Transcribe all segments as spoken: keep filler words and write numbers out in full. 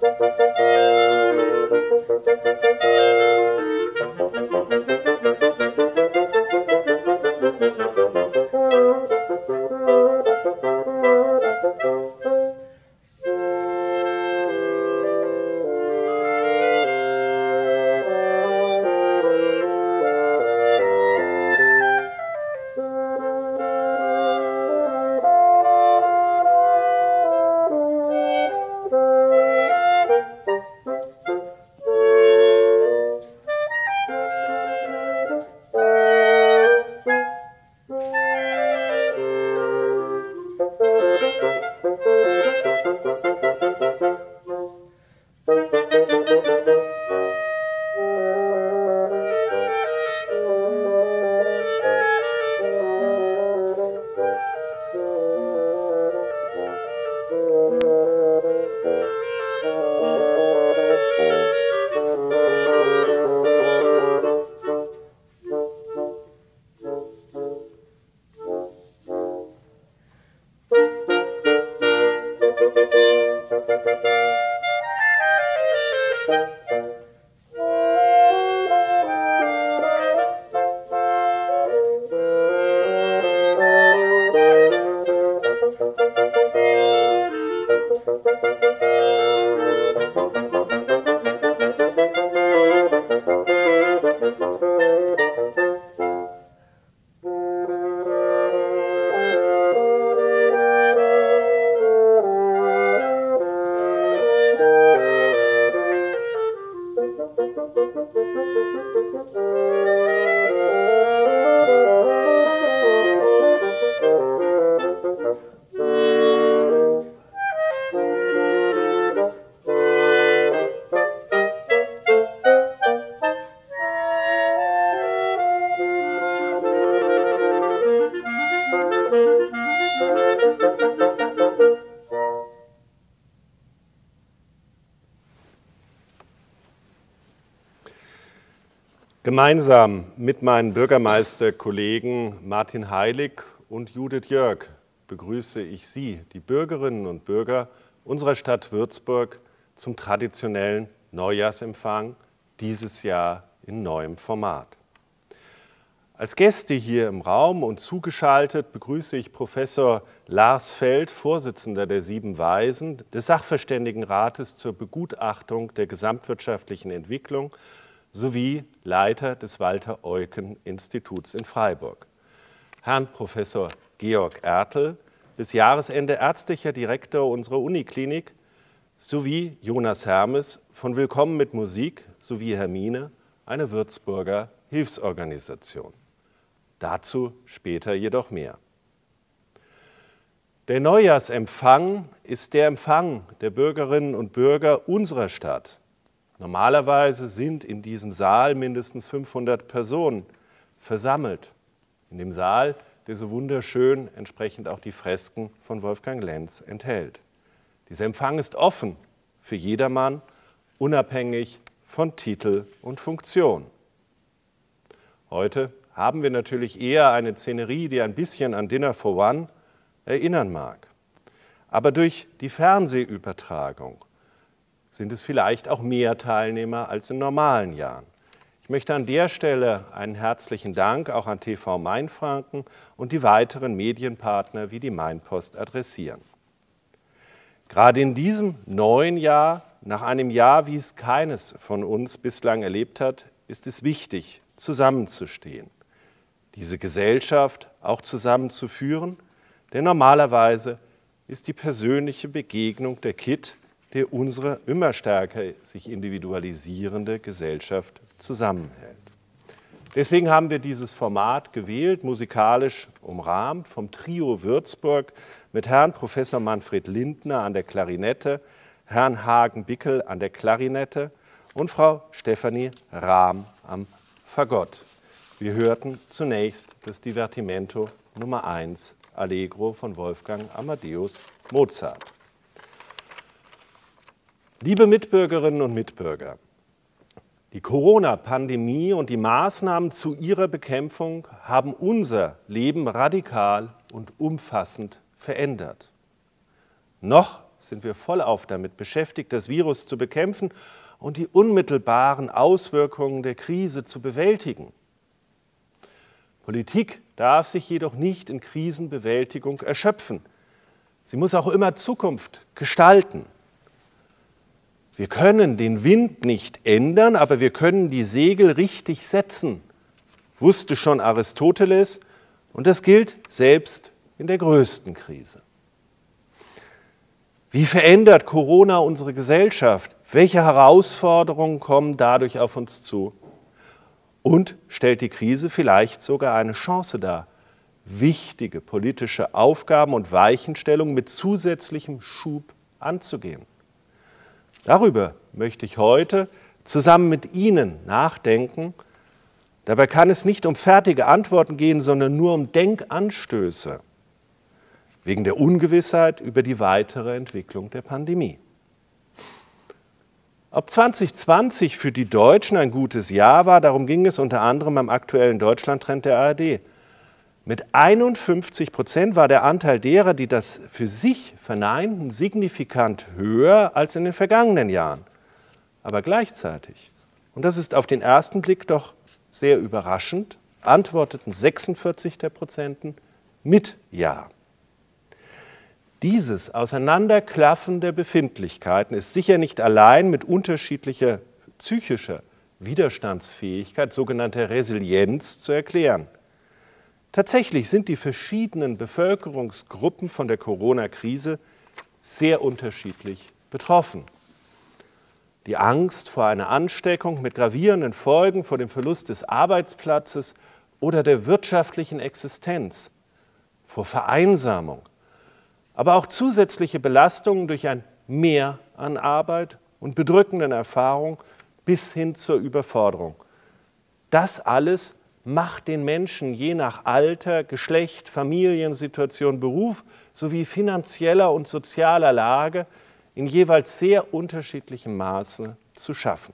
Gemeinsam mit meinen Bürgermeisterkollegen Martin Heilig und Judith Jörg begrüße ich Sie, die Bürgerinnen und Bürger unserer Stadt Würzburg, zum traditionellen Neujahrsempfang, dieses Jahr in neuem Format. Als Gäste hier im Raum und zugeschaltet begrüße ich Professor Lars Feld, Vorsitzender der Sieben Weisen, des Sachverständigenrates zur Begutachtung der gesamtwirtschaftlichen Entwicklung sowie Leiter des Walter-Eucken-Instituts in Freiburg. Herrn Professor Georg Ertl, bis Jahresende ärztlicher Direktor unserer Uniklinik, sowie Jonas Hermes von Willkommen mit Musik sowie Hermine, eine Würzburger Hilfsorganisation. Dazu später jedoch mehr. Der Neujahrsempfang ist der Empfang der Bürgerinnen und Bürger unserer Stadt. Normalerweise sind in diesem Saal mindestens fünfhundert Personen versammelt. In dem Saal, der so wunderschön entsprechend auch die Fresken von Wolfgang Lenz enthält. Dieser Empfang ist offen für jedermann, unabhängig von Titel und Funktion. Heute haben wir natürlich eher eine Szenerie, die ein bisschen an Dinner for One erinnern mag. Aber durch die Fernsehübertragung sind es vielleicht auch mehr Teilnehmer als in normalen Jahren. Ich möchte an der Stelle einen herzlichen Dank auch an T V Mainfranken und die weiteren Medienpartner wie die Mainpost adressieren. Gerade in diesem neuen Jahr, nach einem Jahr, wie es keines von uns bislang erlebt hat, ist es wichtig, zusammenzustehen, diese Gesellschaft auch zusammenzuführen, denn normalerweise ist die persönliche Begegnung der Kitt, der unsere immer stärker sich individualisierende Gesellschaft zusammenhält. Deswegen haben wir dieses Format gewählt, musikalisch umrahmt vom Trio Würzburg mit Herrn Professor Manfred Lindner an der Klarinette, Herrn Hagen-Bickel an der Klarinette und Frau Stefanie Rahm am Fagott. Wir hörten zunächst das Divertimento Nummer eins Allegro von Wolfgang Amadeus Mozart. Liebe Mitbürgerinnen und Mitbürger, die Corona-Pandemie und die Maßnahmen zu ihrer Bekämpfung haben unser Leben radikal und umfassend verändert. Noch sind wir vollauf damit beschäftigt, das Virus zu bekämpfen und die unmittelbaren Auswirkungen der Krise zu bewältigen. Politik darf sich jedoch nicht in Krisenbewältigung erschöpfen. Sie muss auch immer Zukunft gestalten. Wir können den Wind nicht ändern, aber wir können die Segel richtig setzen, wusste schon Aristoteles, und das gilt selbst in der größten Krise. Wie verändert Corona unsere Gesellschaft? Welche Herausforderungen kommen dadurch auf uns zu? Und stellt die Krise vielleicht sogar eine Chance dar, wichtige politische Aufgaben und Weichenstellungen mit zusätzlichem Schub anzugehen? Darüber möchte ich heute zusammen mit Ihnen nachdenken. Dabei kann es nicht um fertige Antworten gehen, sondern nur um Denkanstöße wegen der Ungewissheit über die weitere Entwicklung der Pandemie. Ob zwanzig zwanzig für die Deutschen ein gutes Jahr war, darum ging es unter anderem am aktuellen Deutschlandtrend der A R D. Mit einundfünfzig Prozent war der Anteil derer, die das für sich verneinten, signifikant höher als in den vergangenen Jahren. Aber gleichzeitig, und das ist auf den ersten Blick doch sehr überraschend, antworteten sechsundvierzig Prozent mit Ja. Dieses Auseinanderklaffen der Befindlichkeiten ist sicher nicht allein mit unterschiedlicher psychischer Widerstandsfähigkeit, sogenannter Resilienz, zu erklären. Tatsächlich sind die verschiedenen Bevölkerungsgruppen von der Corona-Krise sehr unterschiedlich betroffen. Die Angst vor einer Ansteckung mit gravierenden Folgen, vor dem Verlust des Arbeitsplatzes oder der wirtschaftlichen Existenz, vor Vereinsamung, aber auch zusätzliche Belastungen durch ein Mehr an Arbeit und bedrückenden Erfahrungen bis hin zur Überforderung. Das alles macht den Menschen je nach Alter, Geschlecht, Familiensituation, Beruf sowie finanzieller und sozialer Lage in jeweils sehr unterschiedlichem Maße zu schaffen.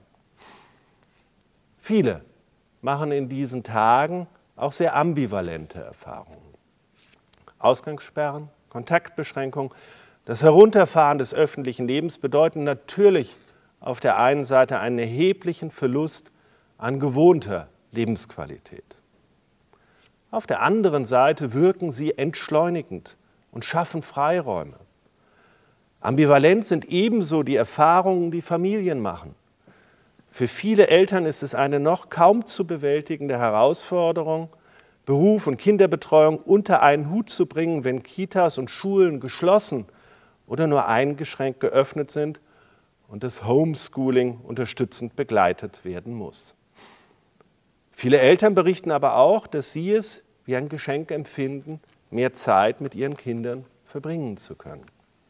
Viele machen in diesen Tagen auch sehr ambivalente Erfahrungen. Ausgangssperren, Kontaktbeschränkungen, das Herunterfahren des öffentlichen Lebens bedeuten natürlich auf der einen Seite einen erheblichen Verlust an gewohnter Lebensqualität. Auf der anderen Seite wirken sie entschleunigend und schaffen Freiräume. Ambivalent sind ebenso die Erfahrungen, die Familien machen. Für viele Eltern ist es eine noch kaum zu bewältigende Herausforderung, Beruf und Kinderbetreuung unter einen Hut zu bringen, wenn Kitas und Schulen geschlossen oder nur eingeschränkt geöffnet sind und das Homeschooling unterstützend begleitet werden muss. Viele Eltern berichten aber auch, dass sie es wie ein Geschenk empfinden, mehr Zeit mit ihren Kindern verbringen zu können.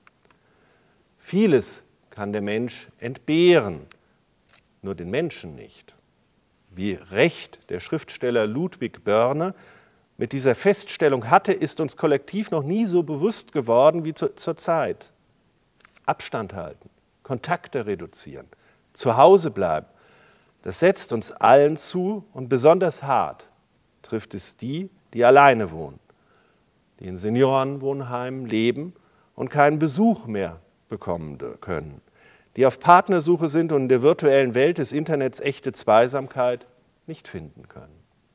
Vieles kann der Mensch entbehren, nur den Menschen nicht. Wie recht der Schriftsteller Ludwig Börne mit dieser Feststellung hatte, ist uns kollektiv noch nie so bewusst geworden wie zu, zur Zeit. Abstand halten, Kontakte reduzieren, zu Hause bleiben, das setzt uns allen zu und besonders hart trifft es die, die alleine wohnen, die in Seniorenwohnheimen leben und keinen Besuch mehr bekommen können, die auf Partnersuche sind und in der virtuellen Welt des Internets echte Zweisamkeit nicht finden können.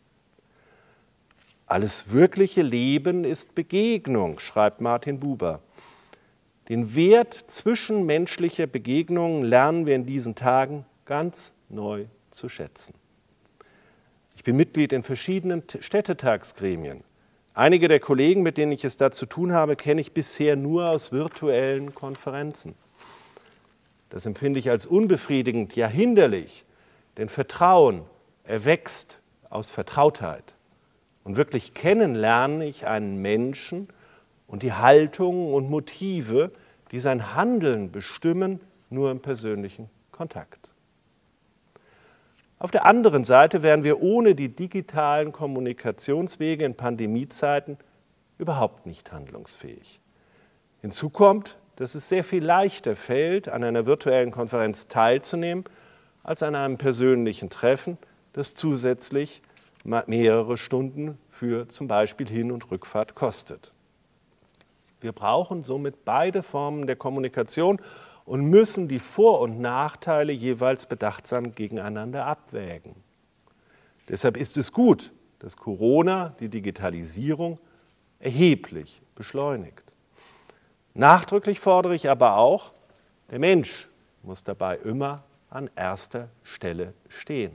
Alles wirkliche Leben ist Begegnung, schreibt Martin Buber. Den Wert zwischenmenschlicher Begegnungen lernen wir in diesen Tagen ganz neu zu schätzen. Ich bin Mitglied in verschiedenen Städtetagsgremien. Einige der Kollegen, mit denen ich es da zu tun habe, kenne ich bisher nur aus virtuellen Konferenzen. Das empfinde ich als unbefriedigend, ja hinderlich, denn Vertrauen erwächst aus Vertrautheit. Und wirklich kennenlerne ich einen Menschen und die Haltungen und Motive, die sein Handeln bestimmen, nur im persönlichen Kontakt. Auf der anderen Seite wären wir ohne die digitalen Kommunikationswege in Pandemiezeiten überhaupt nicht handlungsfähig. Hinzu kommt, dass es sehr viel leichter fällt, an einer virtuellen Konferenz teilzunehmen, als an einem persönlichen Treffen, das zusätzlich mehrere Stunden für zum Beispiel Hin- und Rückfahrt kostet. Wir brauchen somit beide Formen der Kommunikation und müssen die Vor- und Nachteile jeweils bedachtsam gegeneinander abwägen. Deshalb ist es gut, dass Corona die Digitalisierung erheblich beschleunigt. Nachdrücklich fordere ich aber auch, der Mensch muss dabei immer an erster Stelle stehen.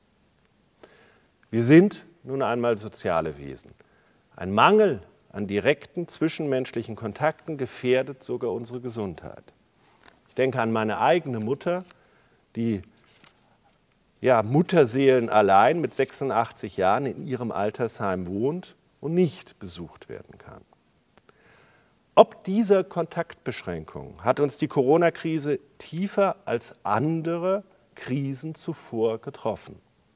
Wir sind nun einmal soziale Wesen. Ein Mangel an direkten zwischenmenschlichen Kontakten gefährdet sogar unsere Gesundheit. Ich denke an meine eigene Mutter, die ja, Mutterseelen allein mit sechsundachtzig Jahren in ihrem Altersheim wohnt und nicht besucht werden kann. Ob dieser Kontaktbeschränkungen hat uns die Corona-Krise tiefer als andere Krisen zuvor getroffen.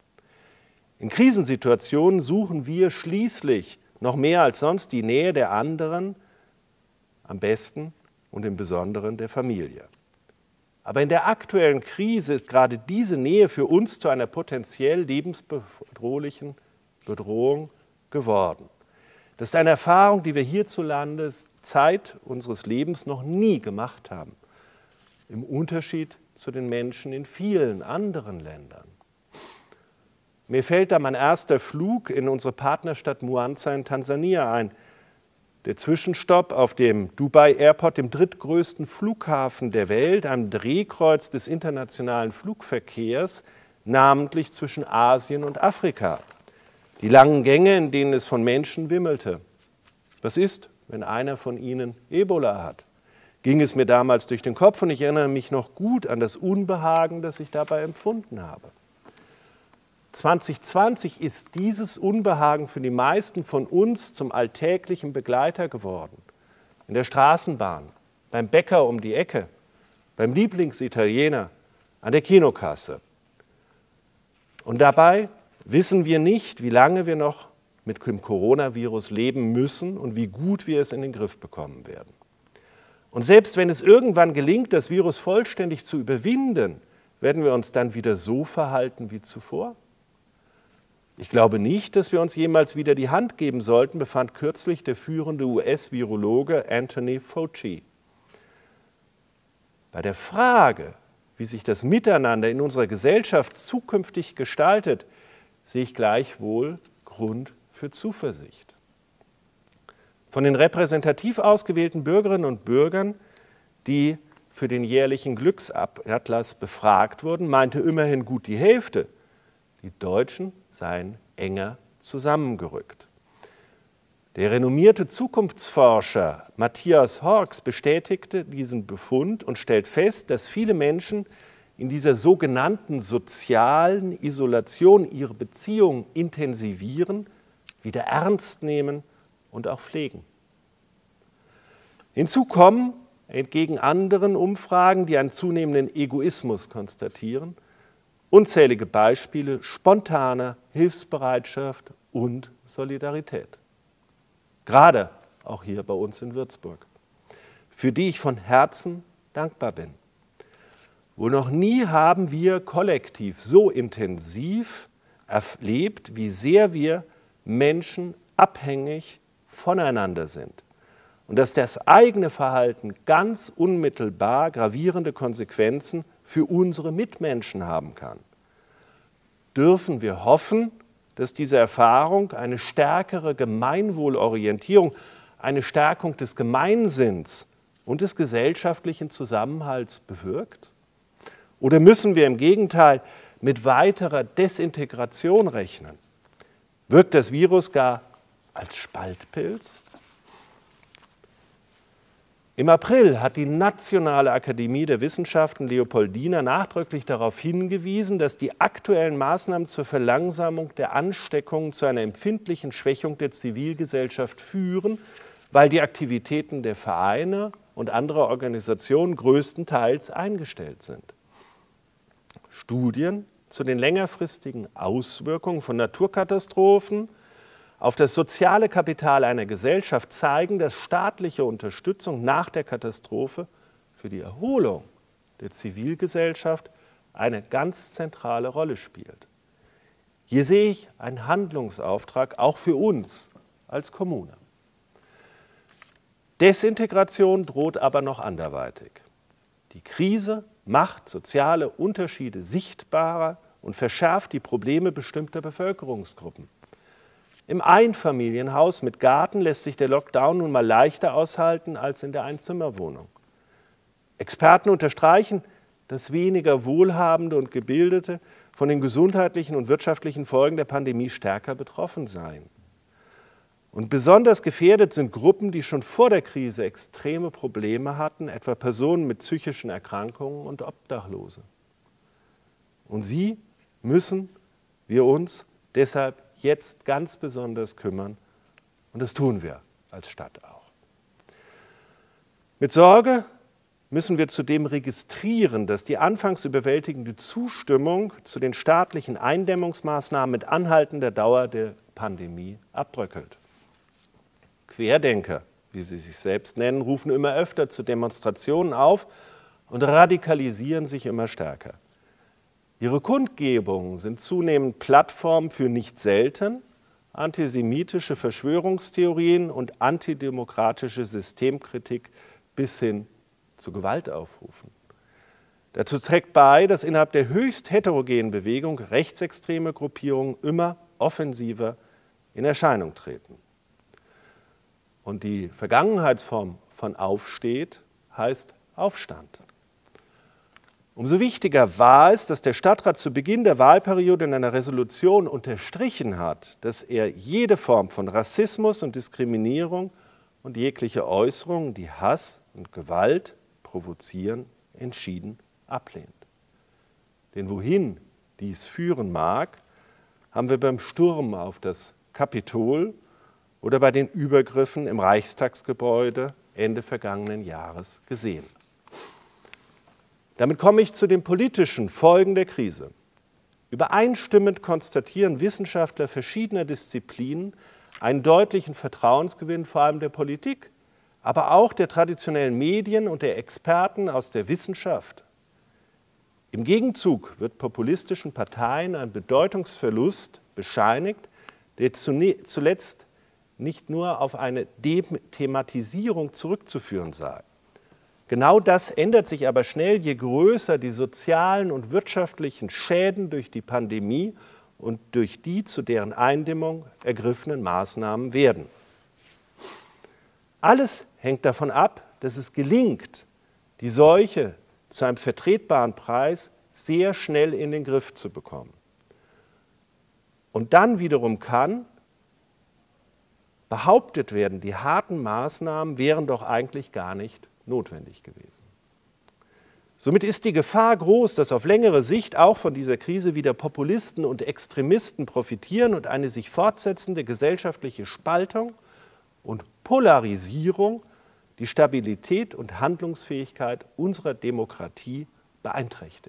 In Krisensituationen suchen wir schließlich noch mehr als sonst die Nähe der anderen, am besten und im Besonderen der Familie. Aber in der aktuellen Krise ist gerade diese Nähe für uns zu einer potenziell lebensbedrohlichen Bedrohung geworden. Das ist eine Erfahrung, die wir hierzulande Zeit unseres Lebens noch nie gemacht haben, im Unterschied zu den Menschen in vielen anderen Ländern. Mir fällt da mein erster Flug in unsere Partnerstadt Mwanza in Tansania ein. Der Zwischenstopp auf dem Dubai Airport, dem drittgrößten Flughafen der Welt, einem Drehkreuz des internationalen Flugverkehrs, namentlich zwischen Asien und Afrika. Die langen Gänge, in denen es von Menschen wimmelte. Was ist, wenn einer von ihnen Ebola hat? Ging es mir damals durch den Kopf und ich erinnere mich noch gut an das Unbehagen, das ich dabei empfunden habe. zwanzig zwanzig ist dieses Unbehagen für die meisten von uns zum alltäglichen Begleiter geworden. In der Straßenbahn, beim Bäcker um die Ecke, beim Lieblingsitaliener, an der Kinokasse. Und dabei wissen wir nicht, wie lange wir noch mit dem Coronavirus leben müssen und wie gut wir es in den Griff bekommen werden. Und selbst wenn es irgendwann gelingt, das Virus vollständig zu überwinden, werden wir uns dann wieder so verhalten wie zuvor? Ich glaube nicht, dass wir uns jemals wieder die Hand geben sollten, befand kürzlich der führende U S-Virologe Anthony Fauci. Bei der Frage, wie sich das Miteinander in unserer Gesellschaft zukünftig gestaltet, sehe ich gleichwohl Grund für Zuversicht. Von den repräsentativ ausgewählten Bürgerinnen und Bürgern, die für den jährlichen Glücksatlas befragt wurden, meinte immerhin gut die Hälfte, die Deutschen seien enger zusammengerückt. Der renommierte Zukunftsforscher Matthias Horks bestätigte diesen Befund und stellt fest, dass viele Menschen in dieser sogenannten sozialen Isolation ihre Beziehungen intensivieren, wieder ernst nehmen und auch pflegen. Hinzu kommen, entgegen anderen Umfragen, die einen zunehmenden Egoismus konstatieren, unzählige Beispiele spontaner Hilfsbereitschaft und Solidarität. Gerade auch hier bei uns in Würzburg, für die ich von Herzen dankbar bin. Wohl noch nie haben wir kollektiv so intensiv erlebt, wie sehr wir Menschen abhängig voneinander sind und dass das eigene Verhalten ganz unmittelbar gravierende Konsequenzen für unsere Mitmenschen haben kann. Dürfen wir hoffen, dass diese Erfahrung eine stärkere Gemeinwohlorientierung, eine Stärkung des Gemeinsinns und des gesellschaftlichen Zusammenhalts bewirkt? Oder müssen wir im Gegenteil mit weiterer Desintegration rechnen? Wirkt das Virus gar als Spaltpilz? Im April hat die Nationale Akademie der Wissenschaften Leopoldina nachdrücklich darauf hingewiesen, dass die aktuellen Maßnahmen zur Verlangsamung der Ansteckung zu einer empfindlichen Schwächung der Zivilgesellschaft führen, weil die Aktivitäten der Vereine und anderer Organisationen größtenteils eingestellt sind. Studien zu den längerfristigen Auswirkungen von Naturkatastrophen auf das soziale Kapital einer Gesellschaft zeigen, dass staatliche Unterstützung nach der Katastrophe für die Erholung der Zivilgesellschaft eine ganz zentrale Rolle spielt. Hier sehe ich einen Handlungsauftrag auch für uns als Kommune. Desintegration droht aber noch anderweitig. Die Krise macht soziale Unterschiede sichtbarer und verschärft die Probleme bestimmter Bevölkerungsgruppen. Im Einfamilienhaus mit Garten lässt sich der Lockdown nun mal leichter aushalten als in der Einzimmerwohnung. Experten unterstreichen, dass weniger Wohlhabende und Gebildete von den gesundheitlichen und wirtschaftlichen Folgen der Pandemie stärker betroffen seien. Und besonders gefährdet sind Gruppen, die schon vor der Krise extreme Probleme hatten, etwa Personen mit psychischen Erkrankungen und Obdachlose. Und sie müssen wir uns deshalb jetzt ganz besonders kümmern, und das tun wir als Stadt auch. Mit Sorge müssen wir zudem registrieren, dass die anfangs überwältigende Zustimmung zu den staatlichen Eindämmungsmaßnahmen mit anhaltender Dauer der Pandemie abbröckelt. Querdenker, wie sie sich selbst nennen, rufen immer öfter zu Demonstrationen auf und radikalisieren sich immer stärker. Ihre Kundgebungen sind zunehmend Plattformen für nicht selten antisemitische Verschwörungstheorien und antidemokratische Systemkritik bis hin zu Gewaltaufrufen. Dazu trägt bei, dass innerhalb der höchst heterogenen Bewegung rechtsextreme Gruppierungen immer offensiver in Erscheinung treten. Und die Vergangenheitsform von Aufsteht heißt Aufstand. Umso wichtiger war es, dass der Stadtrat zu Beginn der Wahlperiode in einer Resolution unterstrichen hat, dass er jede Form von Rassismus und Diskriminierung und jegliche Äußerungen, die Hass und Gewalt provozieren, entschieden ablehnt. Denn wohin dies führen mag, haben wir beim Sturm auf das Kapitol oder bei den Übergriffen im Reichstagsgebäude Ende vergangenen Jahres gesehen. Damit komme ich zu den politischen Folgen der Krise. Übereinstimmend konstatieren Wissenschaftler verschiedener Disziplinen einen deutlichen Vertrauensgewinn, vor allem der Politik, aber auch der traditionellen Medien und der Experten aus der Wissenschaft. Im Gegenzug wird populistischen Parteien ein Bedeutungsverlust bescheinigt, der zuletzt nicht nur auf eine Dethematisierung zurückzuführen sei. Genau das ändert sich aber schnell, je größer die sozialen und wirtschaftlichen Schäden durch die Pandemie und durch die zu deren Eindämmung ergriffenen Maßnahmen werden. Alles hängt davon ab, dass es gelingt, die Seuche zu einem vertretbaren Preis sehr schnell in den Griff zu bekommen. Und dann wiederum kann behauptet werden, die harten Maßnahmen wären doch eigentlich gar nicht notwendig gewesen. Somit ist die Gefahr groß, dass auf längere Sicht auch von dieser Krise wieder Populisten und Extremisten profitieren und eine sich fortsetzende gesellschaftliche Spaltung und Polarisierung die Stabilität und Handlungsfähigkeit unserer Demokratie beeinträchtigt.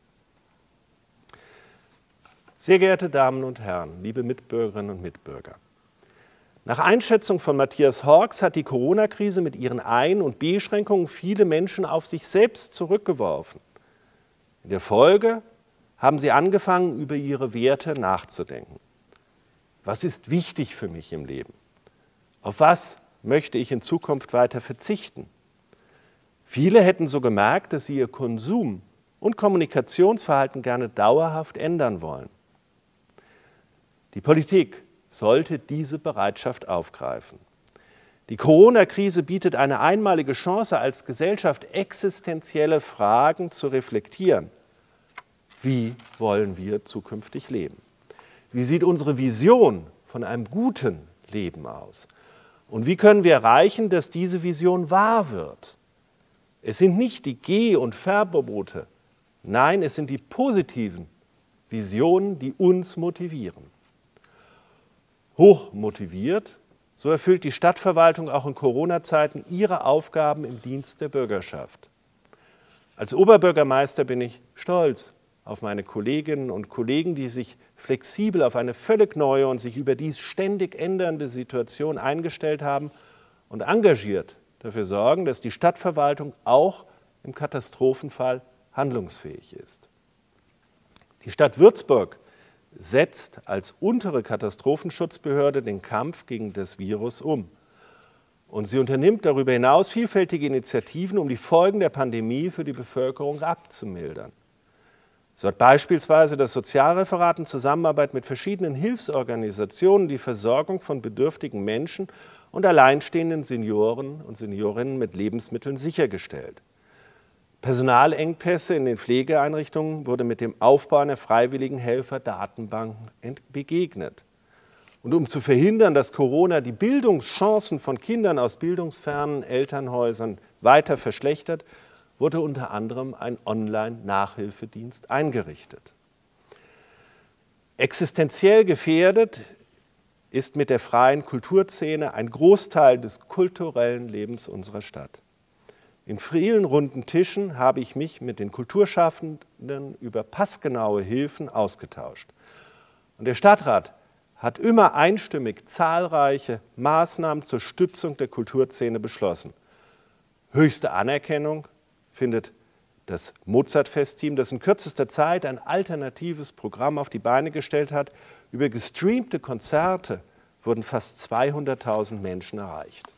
Sehr geehrte Damen und Herren, liebe Mitbürgerinnen und Mitbürger, nach Einschätzung von Matthias Horks hat die Corona-Krise mit ihren Ein- und Beschränkungen viele Menschen auf sich selbst zurückgeworfen. In der Folge haben sie angefangen, über ihre Werte nachzudenken. Was ist wichtig für mich im Leben? Auf was möchte ich in Zukunft weiter verzichten? Viele hätten so gemerkt, dass sie ihr Konsum- und Kommunikationsverhalten gerne dauerhaft ändern wollen. Die Politik sollte diese Bereitschaft aufgreifen. Die Corona-Krise bietet eine einmalige Chance, als Gesellschaft existenzielle Fragen zu reflektieren. Wie wollen wir zukünftig leben? Wie sieht unsere Vision von einem guten Leben aus? Und wie können wir erreichen, dass diese Vision wahr wird? Es sind nicht die Geh- und Verbote, nein, es sind die positiven Visionen, die uns motivieren. Hoch motiviert, so erfüllt die Stadtverwaltung auch in Corona-Zeiten ihre Aufgaben im Dienst der Bürgerschaft. Als Oberbürgermeister bin ich stolz auf meine Kolleginnen und Kollegen, die sich flexibel auf eine völlig neue und sich überdies ständig ändernde Situation eingestellt haben und engagiert dafür sorgen, dass die Stadtverwaltung auch im Katastrophenfall handlungsfähig ist. Die Stadt Würzburg setzt als untere Katastrophenschutzbehörde den Kampf gegen das Virus um. Und sie unternimmt darüber hinaus vielfältige Initiativen, um die Folgen der Pandemie für die Bevölkerung abzumildern. So hat beispielsweise das Sozialreferat in Zusammenarbeit mit verschiedenen Hilfsorganisationen die Versorgung von bedürftigen Menschen und alleinstehenden Senioren und Seniorinnen mit Lebensmitteln sichergestellt. Personalengpässe in den Pflegeeinrichtungen wurde mit dem Aufbau einer freiwilligen Helfer-Datenbank begegnet. Und um zu verhindern, dass Corona die Bildungschancen von Kindern aus bildungsfernen Elternhäusern weiter verschlechtert, wurde unter anderem ein Online-Nachhilfedienst eingerichtet. Existenziell gefährdet ist mit der freien Kulturszene ein Großteil des kulturellen Lebens unserer Stadt. In vielen runden Tischen habe ich mich mit den Kulturschaffenden über passgenaue Hilfen ausgetauscht. Und der Stadtrat hat immer einstimmig zahlreiche Maßnahmen zur Stützung der Kulturszene beschlossen. Höchste Anerkennung findet das Mozartfest-Team, das in kürzester Zeit ein alternatives Programm auf die Beine gestellt hat. Über gestreamte Konzerte wurden fast zweihunderttausend Menschen erreicht.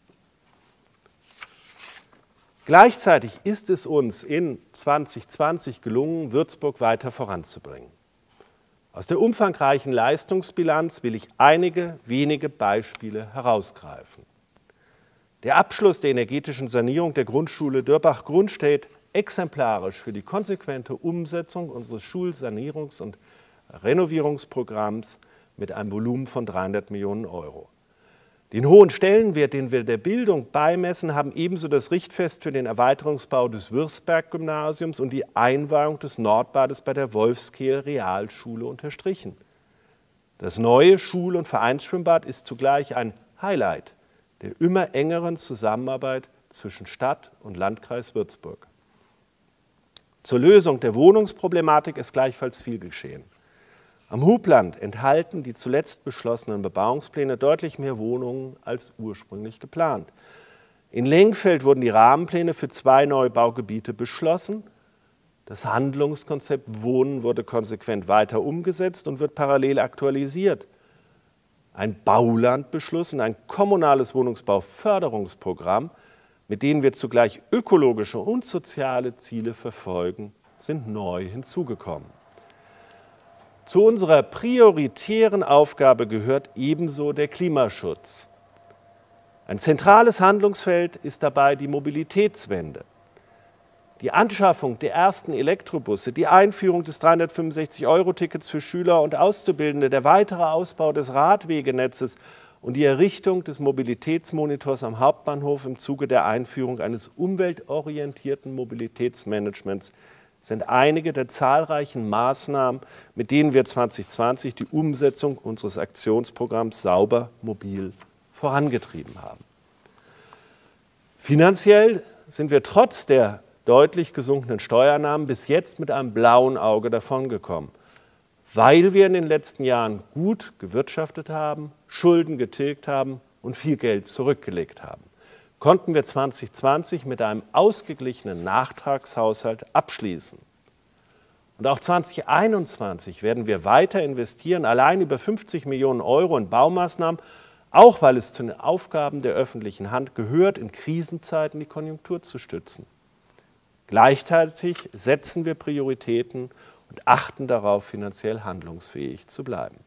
Gleichzeitig ist es uns in zwanzig zwanzig gelungen, Würzburg weiter voranzubringen. Aus der umfangreichen Leistungsbilanz will ich einige wenige Beispiele herausgreifen. Der Abschluss der energetischen Sanierung der Grundschule Dörbach-Grund steht exemplarisch für die konsequente Umsetzung unseres Schulsanierungs- und Renovierungsprogramms mit einem Volumen von dreihundert Millionen Euro. Den hohen Stellenwert, den wir der Bildung beimessen, haben ebenso das Richtfest für den Erweiterungsbau des Würzberg-Gymnasiums und die Einweihung des Nordbades bei der Wolfskehl-Realschule unterstrichen. Das neue Schul- und Vereinsschwimmbad ist zugleich ein Highlight der immer engeren Zusammenarbeit zwischen Stadt und Landkreis Würzburg. Zur Lösung der Wohnungsproblematik ist gleichfalls viel geschehen. Am Hubland enthalten die zuletzt beschlossenen Bebauungspläne deutlich mehr Wohnungen als ursprünglich geplant. In Lengfeld wurden die Rahmenpläne für zwei Neubaugebiete beschlossen. Das Handlungskonzept Wohnen wurde konsequent weiter umgesetzt und wird parallel aktualisiert. Ein Baulandbeschluss und ein kommunales Wohnungsbauförderungsprogramm, mit denen wir zugleich ökologische und soziale Ziele verfolgen, sind neu hinzugekommen. Zu unserer prioritären Aufgabe gehört ebenso der Klimaschutz. Ein zentrales Handlungsfeld ist dabei die Mobilitätswende. Die Anschaffung der ersten Elektrobusse, die Einführung des dreihundertfünfundsechzig Euro Tickets für Schüler und Auszubildende, der weitere Ausbau des Radwegenetzes und die Errichtung des Mobilitätsmonitors am Hauptbahnhof im Zuge der Einführung eines umweltorientierten Mobilitätsmanagements sind einige der zahlreichen Maßnahmen, mit denen wir zwanzig zwanzig die Umsetzung unseres Aktionsprogramms Sauber Mobil vorangetrieben haben. Finanziell sind wir trotz der deutlich gesunkenen Steuereinnahmen bis jetzt mit einem blauen Auge davongekommen, weil wir in den letzten Jahren gut gewirtschaftet haben, Schulden getilgt haben und viel Geld zurückgelegt haben. Konnten wir zwanzig zwanzig mit einem ausgeglichenen Nachtragshaushalt abschließen. Und auch zwanzig einundzwanzig werden wir weiter investieren, allein über fünfzig Millionen Euro in Baumaßnahmen, auch weil es zu den Aufgaben der öffentlichen Hand gehört, in Krisenzeiten die Konjunktur zu stützen. Gleichzeitig setzen wir Prioritäten und achten darauf, finanziell handlungsfähig zu bleiben.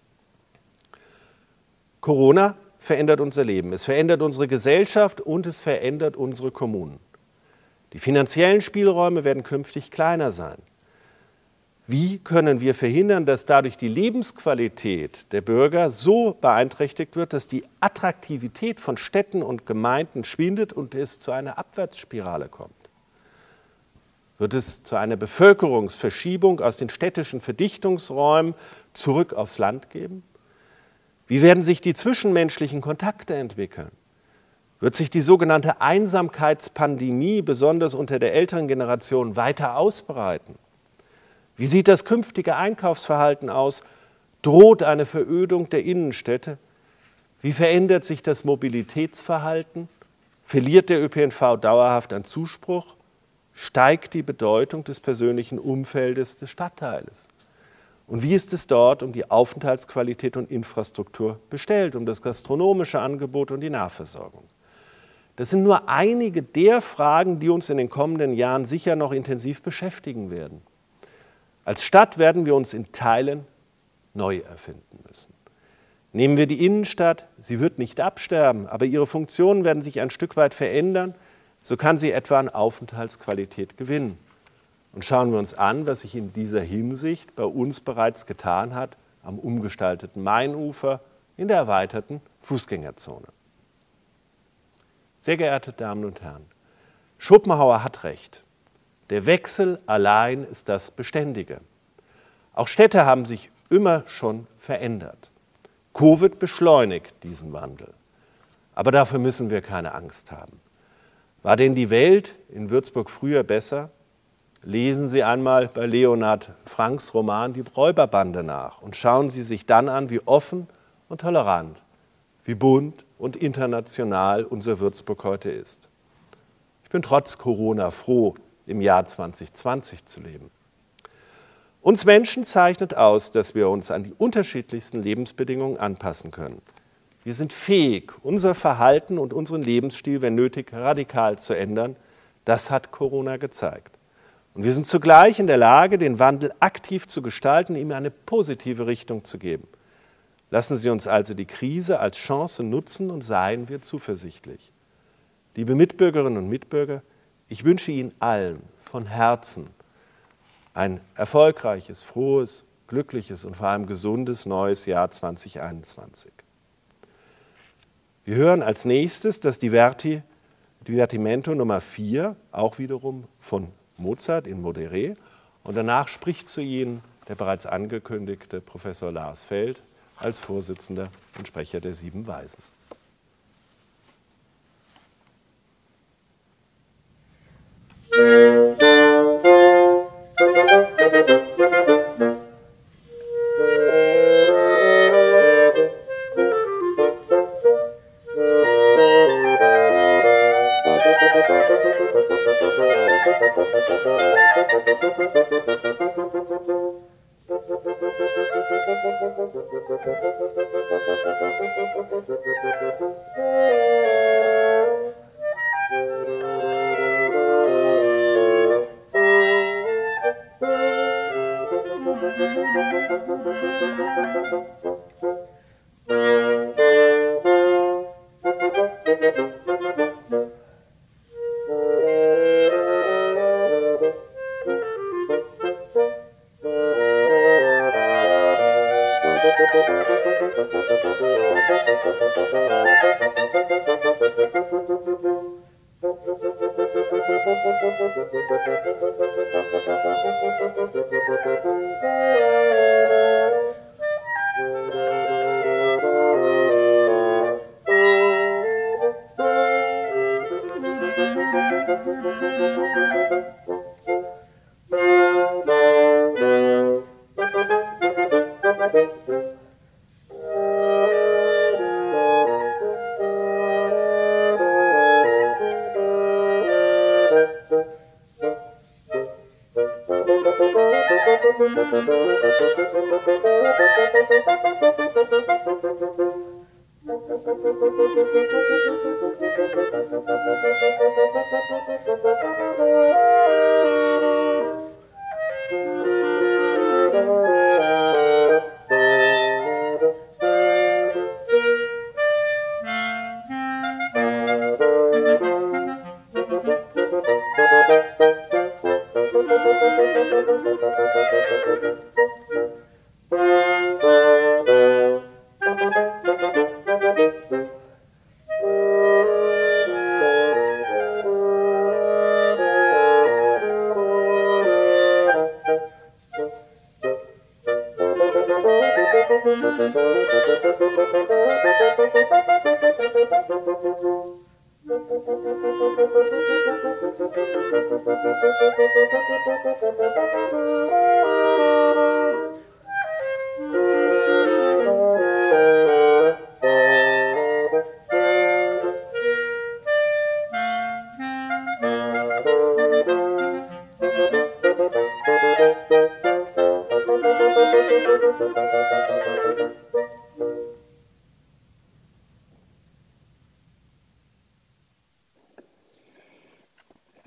Corona verändert unser Leben, es verändert unsere Gesellschaft und es verändert unsere Kommunen. Die finanziellen Spielräume werden künftig kleiner sein. Wie können wir verhindern, dass dadurch die Lebensqualität der Bürger so beeinträchtigt wird, dass die Attraktivität von Städten und Gemeinden schwindet und es zu einer Abwärtsspirale kommt? Wird es zu einer Bevölkerungsverschiebung aus den städtischen Verdichtungsräumen zurück aufs Land geben? Wie werden sich die zwischenmenschlichen Kontakte entwickeln? Wird sich die sogenannte Einsamkeitspandemie besonders unter der älteren Generation weiter ausbreiten? Wie sieht das künftige Einkaufsverhalten aus? Droht eine Verödung der Innenstädte? Wie verändert sich das Mobilitätsverhalten? Verliert der Ö P N V dauerhaft an Zuspruch? Steigt die Bedeutung des persönlichen Umfeldes des Stadtteiles? Und wie ist es dort um die Aufenthaltsqualität und Infrastruktur bestellt, um das gastronomische Angebot und die Nahversorgung? Das sind nur einige der Fragen, die uns in den kommenden Jahren sicher noch intensiv beschäftigen werden. Als Stadt werden wir uns in Teilen neu erfinden müssen. Nehmen wir die Innenstadt, sie wird nicht absterben, aber ihre Funktionen werden sich ein Stück weit verändern, so kann sie etwa an Aufenthaltsqualität gewinnen. Und schauen wir uns an, was sich in dieser Hinsicht bei uns bereits getan hat, am umgestalteten Mainufer, in der erweiterten Fußgängerzone. Sehr geehrte Damen und Herren, Schopenhauer hat recht. Der Wechsel allein ist das Beständige. Auch Städte haben sich immer schon verändert. Covid beschleunigt diesen Wandel. Aber dafür müssen wir keine Angst haben. War denn die Welt in Würzburg früher besser? Lesen Sie einmal bei Leonhard Franks Roman Die Räuberbande nach und schauen Sie sich dann an, wie offen und tolerant, wie bunt und international unser Würzburg heute ist. Ich bin trotz Corona froh, im Jahr zwanzig zwanzig zu leben. Uns Menschen zeichnet aus, dass wir uns an die unterschiedlichsten Lebensbedingungen anpassen können. Wir sind fähig, unser Verhalten und unseren Lebensstil, wenn nötig, radikal zu ändern. Das hat Corona gezeigt. Und wir sind zugleich in der Lage, den Wandel aktiv zu gestalten, ihm eine positive Richtung zu geben. Lassen Sie uns also die Krise als Chance nutzen und seien wir zuversichtlich. Liebe Mitbürgerinnen und Mitbürger, ich wünsche Ihnen allen von Herzen ein erfolgreiches, frohes, glückliches und vor allem gesundes neues Jahr zwanzig einundzwanzig. Wir hören als nächstes das Diverti, Divertimento Nummer vier, auch wiederum von Mozart in Modere. Und danach spricht zu Ihnen der bereits angekündigte Professor Lars Feld als Vorsitzender und Sprecher der Sieben Weisen.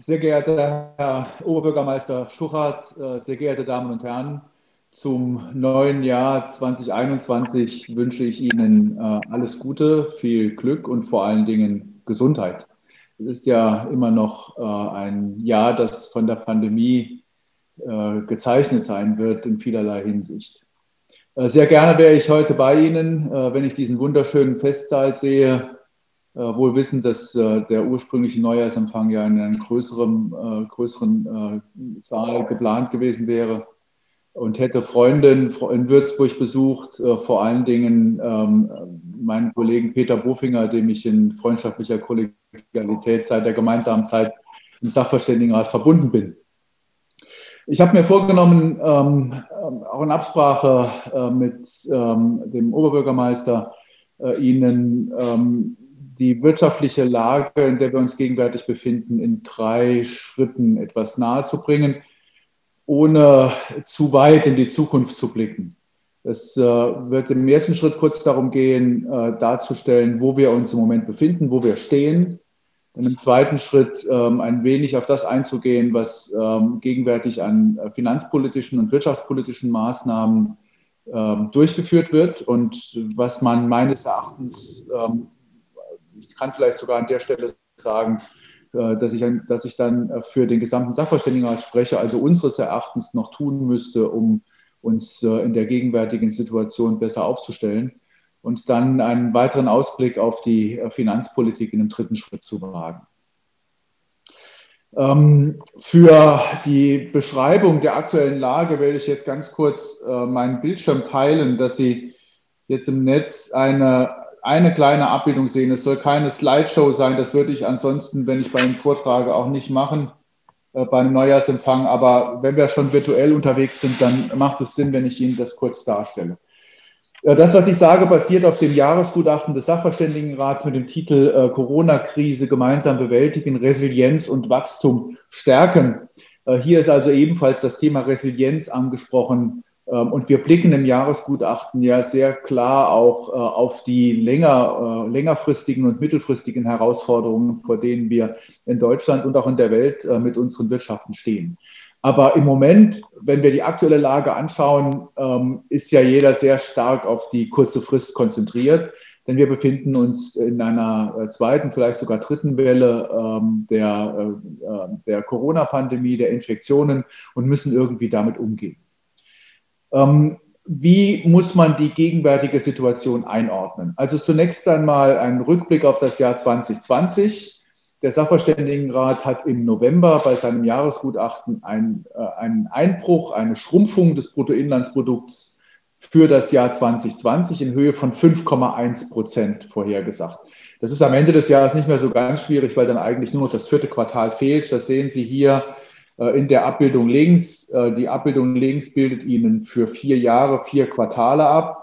Sehr geehrter Herr Oberbürgermeister Schuchart, äh, sehr geehrte Damen und Herren, zum neuen Jahr zwanzig einundzwanzig wünsche ich Ihnen äh, alles Gute, viel Glück und vor allen Dingen Gesundheit. Es ist ja immer noch äh, ein Jahr, das von der Pandemie äh, gezeichnet sein wird in vielerlei Hinsicht. Äh, Sehr gerne wäre ich heute bei Ihnen, äh, wenn ich diesen wunderschönen Festsaal sehe, äh, wohl wissend, dass äh, der ursprüngliche Neujahrsempfang ja in einem größeren, äh, größeren äh, Saal geplant gewesen wäre und hätte Freundinnen in Würzburg besucht, äh, vor allen Dingen ähm, meinen Kollegen Peter Bofinger, dem ich in freundschaftlicher Kollegialität seit der gemeinsamen Zeit im Sachverständigenrat verbunden bin. Ich habe mir vorgenommen, ähm, auch in Absprache äh, mit ähm, dem Oberbürgermeister, äh, Ihnen ähm, die wirtschaftliche Lage, in der wir uns gegenwärtig befinden, in drei Schritten etwas nahezubringen, ohne zu weit in die Zukunft zu blicken. Es äh, wird im ersten Schritt kurz darum gehen, äh, darzustellen, wo wir uns im Moment befinden, wo wir stehen. Und im zweiten Schritt ähm, ein wenig auf das einzugehen, was ähm, gegenwärtig an äh, finanzpolitischen und wirtschaftspolitischen Maßnahmen ähm, durchgeführt wird und was man meines Erachtens, ähm, ich kann vielleicht sogar an der Stelle sagen, äh, dass, ich, dass ich dann für den gesamten Sachverständigenrat spreche, also unseres Erachtens noch tun müsste, um uns äh, in der gegenwärtigen Situation besser aufzustellen. Und dann einen weiteren Ausblick auf die Finanzpolitik in dem dritten Schritt zu wagen. Ähm, für die Beschreibung der aktuellen Lage werde ich jetzt ganz kurz äh, meinen Bildschirm teilen, dass Sie jetzt im Netz eine, eine kleine Abbildung sehen. Es soll keine Slideshow sein, das würde ich ansonsten, wenn ich bei Ihnen vortrage, auch nicht machen äh, bei einem Neujahrsempfang. Aber wenn wir schon virtuell unterwegs sind, dann macht es Sinn, wenn ich Ihnen das kurz darstelle. Das, was ich sage, basiert auf dem Jahresgutachten des Sachverständigenrats mit dem Titel äh, Corona-Krise gemeinsam bewältigen, Resilienz und Wachstum stärken. Äh, hier ist also ebenfalls das Thema Resilienz angesprochen. Ähm, und wir blicken im Jahresgutachten ja sehr klar auch äh, auf die länger, äh, längerfristigen und mittelfristigen Herausforderungen, vor denen wir in Deutschland und auch in der Welt äh, mit unseren Wirtschaften stehen. Aber im Moment, wenn wir die aktuelle Lage anschauen, ähm, ist ja jeder sehr stark auf die kurze Frist konzentriert, denn wir befinden uns in einer äh, zweiten, vielleicht sogar dritten Welle ähm, der, äh, der Corona-Pandemie, der Infektionen und müssen irgendwie damit umgehen. Ähm, wie muss man die gegenwärtige Situation einordnen? Also zunächst einmal ein Rückblick auf das Jahr zwanzig zwanzig. Der Sachverständigenrat hat im November bei seinem Jahresgutachten einen, äh, einen Einbruch, eine Schrumpfung des Bruttoinlandsprodukts für das Jahr zwanzig zwanzig in Höhe von fünf Komma eins Prozent vorhergesagt. Das ist am Ende des Jahres nicht mehr so ganz schwierig, weil dann eigentlich nur noch das vierte Quartal fehlt. Das sehen Sie hier äh, in der Abbildung links. Äh, die Abbildung links bildet Ihnen für vier Jahre vier Quartale ab.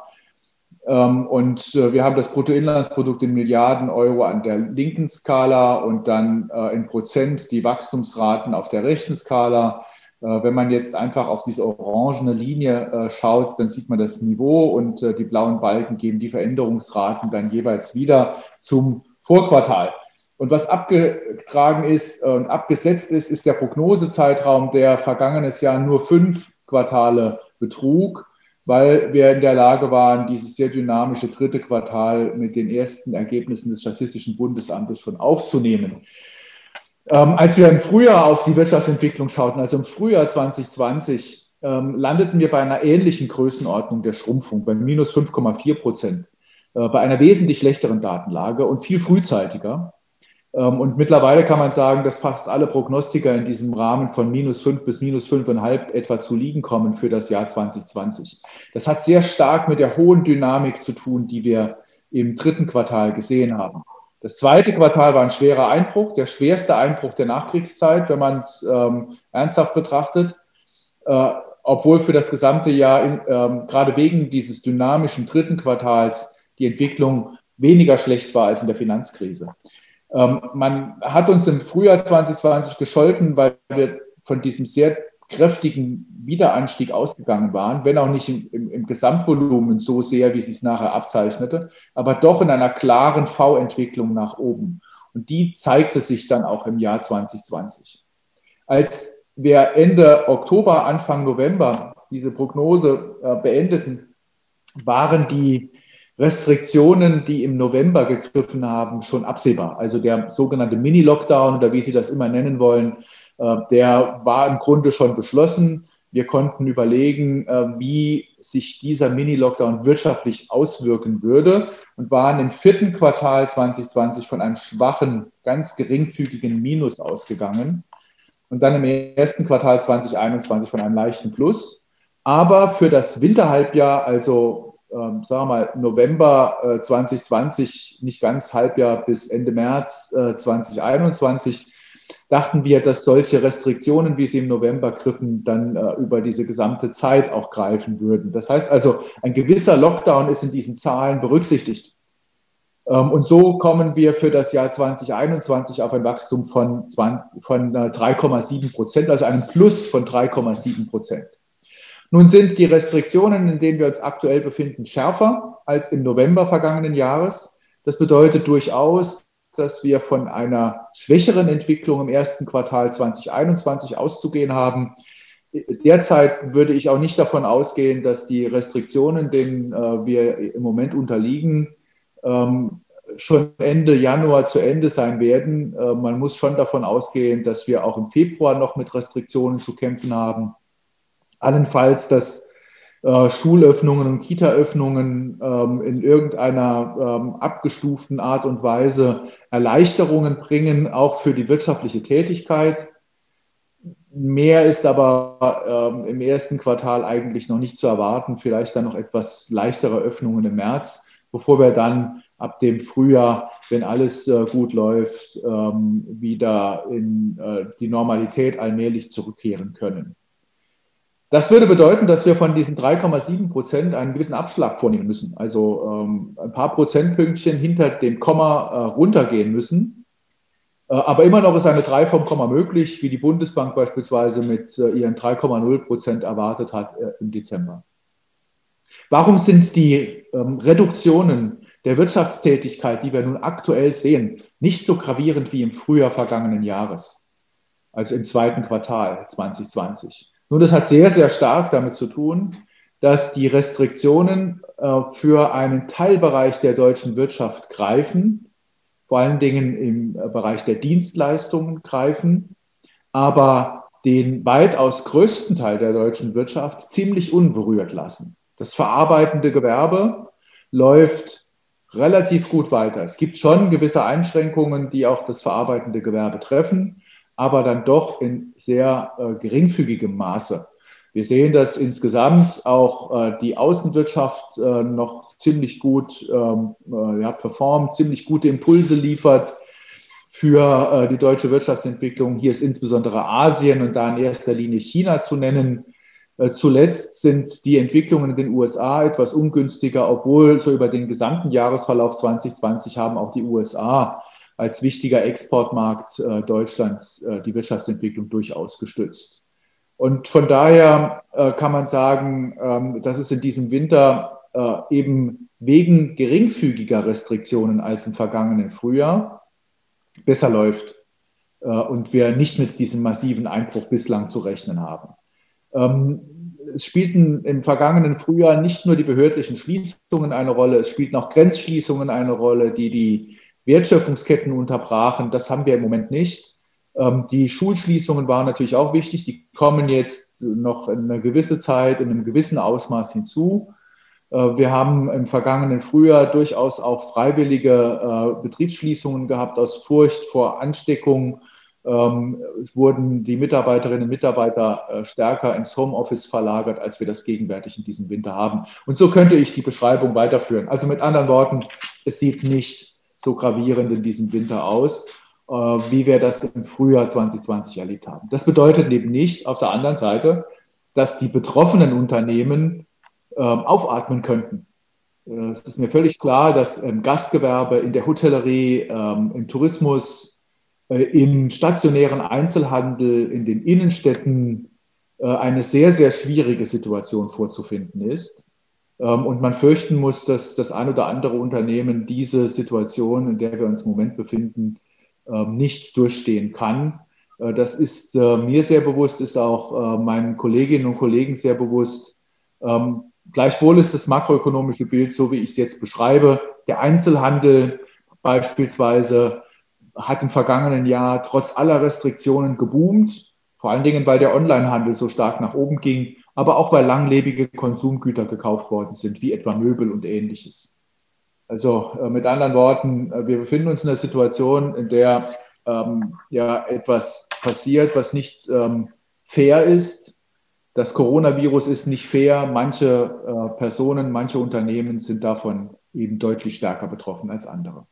Und wir haben das Bruttoinlandsprodukt in Milliarden Euro an der linken Skala und dann in Prozent die Wachstumsraten auf der rechten Skala. Wenn man jetzt einfach auf diese orangene Linie schaut, dann sieht man das Niveau und die blauen Balken geben die Veränderungsraten dann jeweils wieder zum Vorquartal. Und was abgetragen ist und abgesetzt ist, ist der Prognosezeitraum, der vergangenes Jahr nur fünf Quartale betrug, weil wir in der Lage waren, dieses sehr dynamische dritte Quartal mit den ersten Ergebnissen des Statistischen Bundesamtes schon aufzunehmen. Ähm, als wir im Frühjahr auf die Wirtschaftsentwicklung schauten, also im Frühjahr zwanzig zwanzig, ähm, landeten wir bei einer ähnlichen Größenordnung der Schrumpfung, bei minus fünf Komma vier Prozent, äh, bei einer wesentlich schlechteren Datenlage und viel frühzeitiger. Und mittlerweile kann man sagen, dass fast alle Prognostiker in diesem Rahmen von minus fünf bis minus fünf Komma fünf etwa zu liegen kommen für das Jahr zwanzig zwanzig. Das hat sehr stark mit der hohen Dynamik zu tun, die wir im dritten Quartal gesehen haben. Das zweite Quartal war ein schwerer Einbruch, der schwerste Einbruch der Nachkriegszeit, wenn man es ähm, ernsthaft betrachtet, äh, obwohl für das gesamte Jahr, in, ähm, gerade wegen dieses dynamischen dritten Quartals, die Entwicklung weniger schlecht war als in der Finanzkrise. Ähm, man hat uns im Frühjahr zwanzig zwanzig gescholten, weil wir von diesem sehr kräftigen Wiederanstieg ausgegangen waren, wenn auch nicht im, im, im Gesamtvolumen so sehr, wie es sich nachher abzeichnete, aber doch in einer klaren V-Entwicklung nach oben. Und die zeigte sich dann auch im Jahr zwanzig zwanzig. Als wir Ende Oktober, Anfang November diese Prognose äh, beendeten, waren die Restriktionen, die im November gegriffen haben, schon absehbar. Also der sogenannte Mini-Lockdown oder wie Sie das immer nennen wollen, äh, der war im Grunde schon beschlossen. Wir konnten überlegen, äh, wie sich dieser Mini-Lockdown wirtschaftlich auswirken würde und waren im vierten Quartal zwanzig zwanzig von einem schwachen, ganz geringfügigen Minus ausgegangen und dann im ersten Quartal zwanzig einundzwanzig von einem leichten Plus. Aber für das Winterhalbjahr, also ähm, sagen wir mal November äh, zwanzig zwanzig, nicht ganz Halbjahr bis Ende März äh, zwanzig einundzwanzig, dachten wir, dass solche Restriktionen, wie sie im November griffen, dann äh, über diese gesamte Zeit auch greifen würden. Das heißt also, ein gewisser Lockdown ist in diesen Zahlen berücksichtigt. Ähm, und so kommen wir für das Jahr zwanzig einundzwanzig auf ein Wachstum von, von äh, drei Komma sieben Prozent, also einem Plus von drei Komma sieben Prozent. Nun sind die Restriktionen, in denen wir uns aktuell befinden, schärfer als im November vergangenen Jahres. Das bedeutet durchaus, dass wir von einer schwächeren Entwicklung im ersten Quartal zwanzig einundzwanzig auszugehen haben. Derzeit würde ich auch nicht davon ausgehen, dass die Restriktionen, denen äh, wir im Moment unterliegen, ähm, schon Ende Januar zu Ende sein werden. Äh, man muss schon davon ausgehen, dass wir auch im Februar noch mit Restriktionen zu kämpfen haben. Allenfalls, dass äh, Schulöffnungen und Kitaöffnungen ähm, in irgendeiner ähm, abgestuften Art und Weise Erleichterungen bringen, auch für die wirtschaftliche Tätigkeit. Mehr ist aber ähm, im ersten Quartal eigentlich noch nicht zu erwarten, vielleicht dann noch etwas leichtere Öffnungen im März, bevor wir dann ab dem Frühjahr, wenn alles äh, gut läuft, ähm, wieder in äh, die Normalität allmählich zurückkehren können. Das würde bedeuten, dass wir von diesen drei Komma sieben Prozent einen gewissen Abschlag vornehmen müssen, also ähm, ein paar Prozentpünktchen hinter dem Komma äh, runtergehen müssen. Äh, aber immer noch ist eine drei vom Komma möglich, wie die Bundesbank beispielsweise mit äh, ihren drei Komma null Prozent erwartet hat äh, im Dezember. Warum sind die ähm, Reduktionen der Wirtschaftstätigkeit, die wir nun aktuell sehen, nicht so gravierend wie im Frühjahr vergangenen Jahres, also im zweiten Quartal zwanzig zwanzig? Nun, das hat sehr, sehr stark damit zu tun, dass die Restriktionen äh, für einen Teilbereich der deutschen Wirtschaft greifen, vor allen Dingen im äh, Bereich der Dienstleistungen greifen, aber den weitaus größten Teil der deutschen Wirtschaft ziemlich unberührt lassen. Das verarbeitende Gewerbe läuft relativ gut weiter. Es gibt schon gewisse Einschränkungen, die auch das verarbeitende Gewerbe treffen, aber dann doch in sehr äh, geringfügigem Maße. Wir sehen, dass insgesamt auch äh, die Außenwirtschaft äh, noch ziemlich gut ähm, äh, ja, performt, ziemlich gute Impulse liefert für äh, die deutsche Wirtschaftsentwicklung. Hier ist insbesondere Asien und da in erster Linie China zu nennen. Äh, zuletzt sind die Entwicklungen in den U S A etwas ungünstiger, obwohl so über den gesamten Jahresverlauf zwanzig zwanzig haben auch die U S A als wichtiger Exportmarkt äh, Deutschlands äh, die Wirtschaftsentwicklung durchaus gestützt. Und von daher äh, kann man sagen, ähm, dass es in diesem Winter äh, eben wegen geringfügiger Restriktionen als im vergangenen Frühjahr besser läuft äh, und wir nicht mit diesem massiven Einbruch bislang zu rechnen haben. Ähm, es spielten im vergangenen Frühjahr nicht nur die behördlichen Schließungen eine Rolle, es spielten auch Grenzschließungen eine Rolle, die die Wertschöpfungsketten unterbrachen. Das haben wir im Moment nicht. Ähm, die Schulschließungen waren natürlich auch wichtig. Die kommen jetzt noch in einer gewissen Zeit, in einem gewissen Ausmaß hinzu. Äh, wir haben im vergangenen Frühjahr durchaus auch freiwillige äh, Betriebsschließungen gehabt aus Furcht vor Ansteckung. Ähm, es wurden die Mitarbeiterinnen und Mitarbeiter äh, stärker ins Homeoffice verlagert, als wir das gegenwärtig in diesem Winter haben. Und so könnte ich die Beschreibung weiterführen. Also mit anderen Worten, es sieht nicht so gravierend in diesem Winter aus, äh, wie wir das im Frühjahr zwanzig zwanzig erlebt haben. Das bedeutet eben nicht auf der anderen Seite, dass die betroffenen Unternehmen äh, aufatmen könnten. Äh, es ist mir völlig klar, dass im Gastgewerbe, in der Hotellerie, äh, im Tourismus, äh, im stationären Einzelhandel, in den Innenstädten äh, eine sehr, sehr schwierige Situation vorzufinden ist. Und man fürchten muss, dass das ein oder andere Unternehmen diese Situation, in der wir uns im Moment befinden, nicht durchstehen kann. Das ist mir sehr bewusst, ist auch meinen Kolleginnen und Kollegen sehr bewusst. Gleichwohl ist das makroökonomische Bild, so wie ich es jetzt beschreibe, der Einzelhandel beispielsweise hat im vergangenen Jahr trotz aller Restriktionen geboomt, vor allen Dingen, weil der Onlinehandel so stark nach oben ging, aber auch, weil langlebige Konsumgüter gekauft worden sind, wie etwa Möbel und Ähnliches. Also mit anderen Worten, wir befinden uns in einer Situation, in der ähm, ja etwas passiert, was nicht ähm, fair ist. Das Coronavirus ist nicht fair. Manche äh, Personen, manche Unternehmen sind davon eben deutlich stärker betroffen als andere.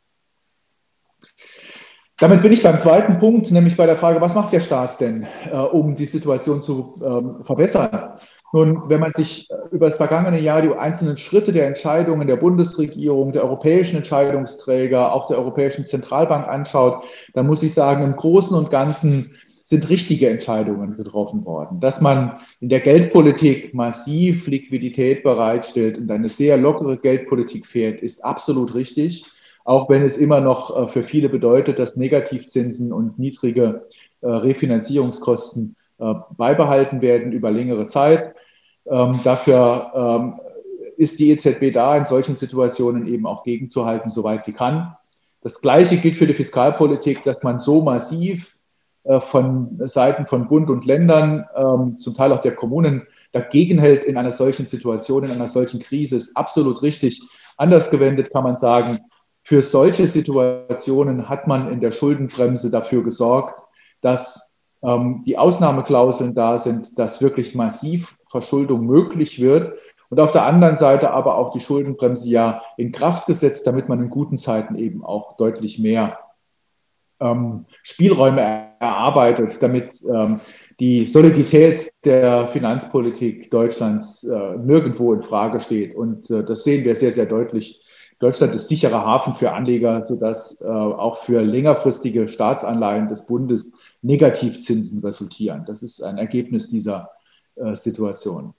Damit bin ich beim zweiten Punkt, nämlich bei der Frage, was macht der Staat denn, äh, um die Situation zu ähm, verbessern? Nun, wenn man sich über das vergangene Jahr die einzelnen Schritte der Entscheidungen der Bundesregierung, der europäischen Entscheidungsträger, auch der Europäischen Zentralbank anschaut, dann muss ich sagen, im Großen und Ganzen sind richtige Entscheidungen getroffen worden. Dass man in der Geldpolitik massiv Liquidität bereitstellt und eine sehr lockere Geldpolitik fährt, ist absolut richtig. Auch wenn es immer noch für viele bedeutet, dass Negativzinsen und niedrige Refinanzierungskosten beibehalten werden über längere Zeit. Dafür ist die E Z B da, in solchen Situationen eben auch gegenzuhalten, soweit sie kann. Das Gleiche gilt für die Fiskalpolitik, dass man so massiv von Seiten von Bund und Ländern, zum Teil auch der Kommunen, dagegen hält in einer solchen Situation, in einer solchen Krise, ist absolut richtig. Anders gewendet kann man sagen, für solche Situationen hat man in der Schuldenbremse dafür gesorgt, dass ähm, die Ausnahmeklauseln da sind, dass wirklich massiv Verschuldung möglich wird. Und auf der anderen Seite aber auch die Schuldenbremse ja in Kraft gesetzt, damit man in guten Zeiten eben auch deutlich mehr ähm, Spielräume erarbeitet, damit ähm, die Solidität der Finanzpolitik Deutschlands äh, nirgendwo in Frage steht. Und äh, das sehen wir sehr, sehr deutlich. Deutschland ist sicherer Hafen für Anleger, sodass äh, auch für längerfristige Staatsanleihen des Bundes Negativzinsen resultieren. Das ist ein Ergebnis dieser äh, Situation.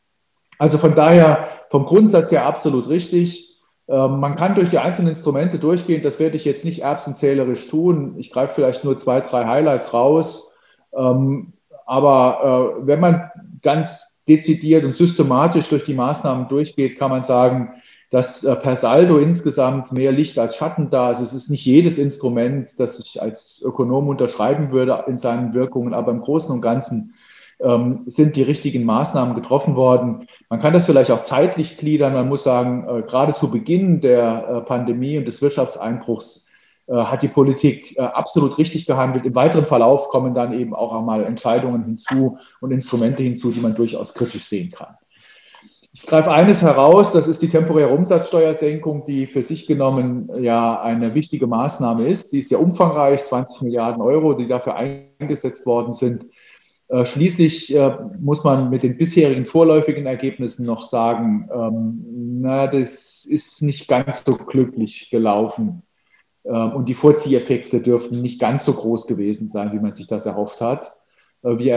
Also von daher vom Grundsatz her absolut richtig. Äh, man kann durch die einzelnen Instrumente durchgehen. Das werde ich jetzt nicht erbsenzählerisch tun. Ich greife vielleicht nur zwei, drei Highlights raus. Ähm, aber äh, wenn man ganz dezidiert und systematisch durch die Maßnahmen durchgeht, kann man sagen, dass äh, per Saldo insgesamt mehr Licht als Schatten da ist. Es ist nicht jedes Instrument, das ich als Ökonom unterschreiben würde in seinen Wirkungen, aber im Großen und Ganzen ähm, sind die richtigen Maßnahmen getroffen worden. Man kann das vielleicht auch zeitlich gliedern. Man muss sagen, äh, gerade zu Beginn der äh, Pandemie und des Wirtschaftseinbruchs äh, hat die Politik äh, absolut richtig gehandelt. Im weiteren Verlauf kommen dann eben auch einmal Entscheidungen hinzu und Instrumente hinzu, die man durchaus kritisch sehen kann. Ich greife eines heraus, das ist die temporäre Umsatzsteuersenkung, die für sich genommen ja eine wichtige Maßnahme ist. Sie ist sehr umfangreich, zwanzig Milliarden Euro, die dafür eingesetzt worden sind. Schließlich muss man mit den bisherigen vorläufigen Ergebnissen noch sagen, na, das ist nicht ganz so glücklich gelaufen. Und die Vorzieheffekte dürften nicht ganz so groß gewesen sein, wie man sich das erhofft hat. Wir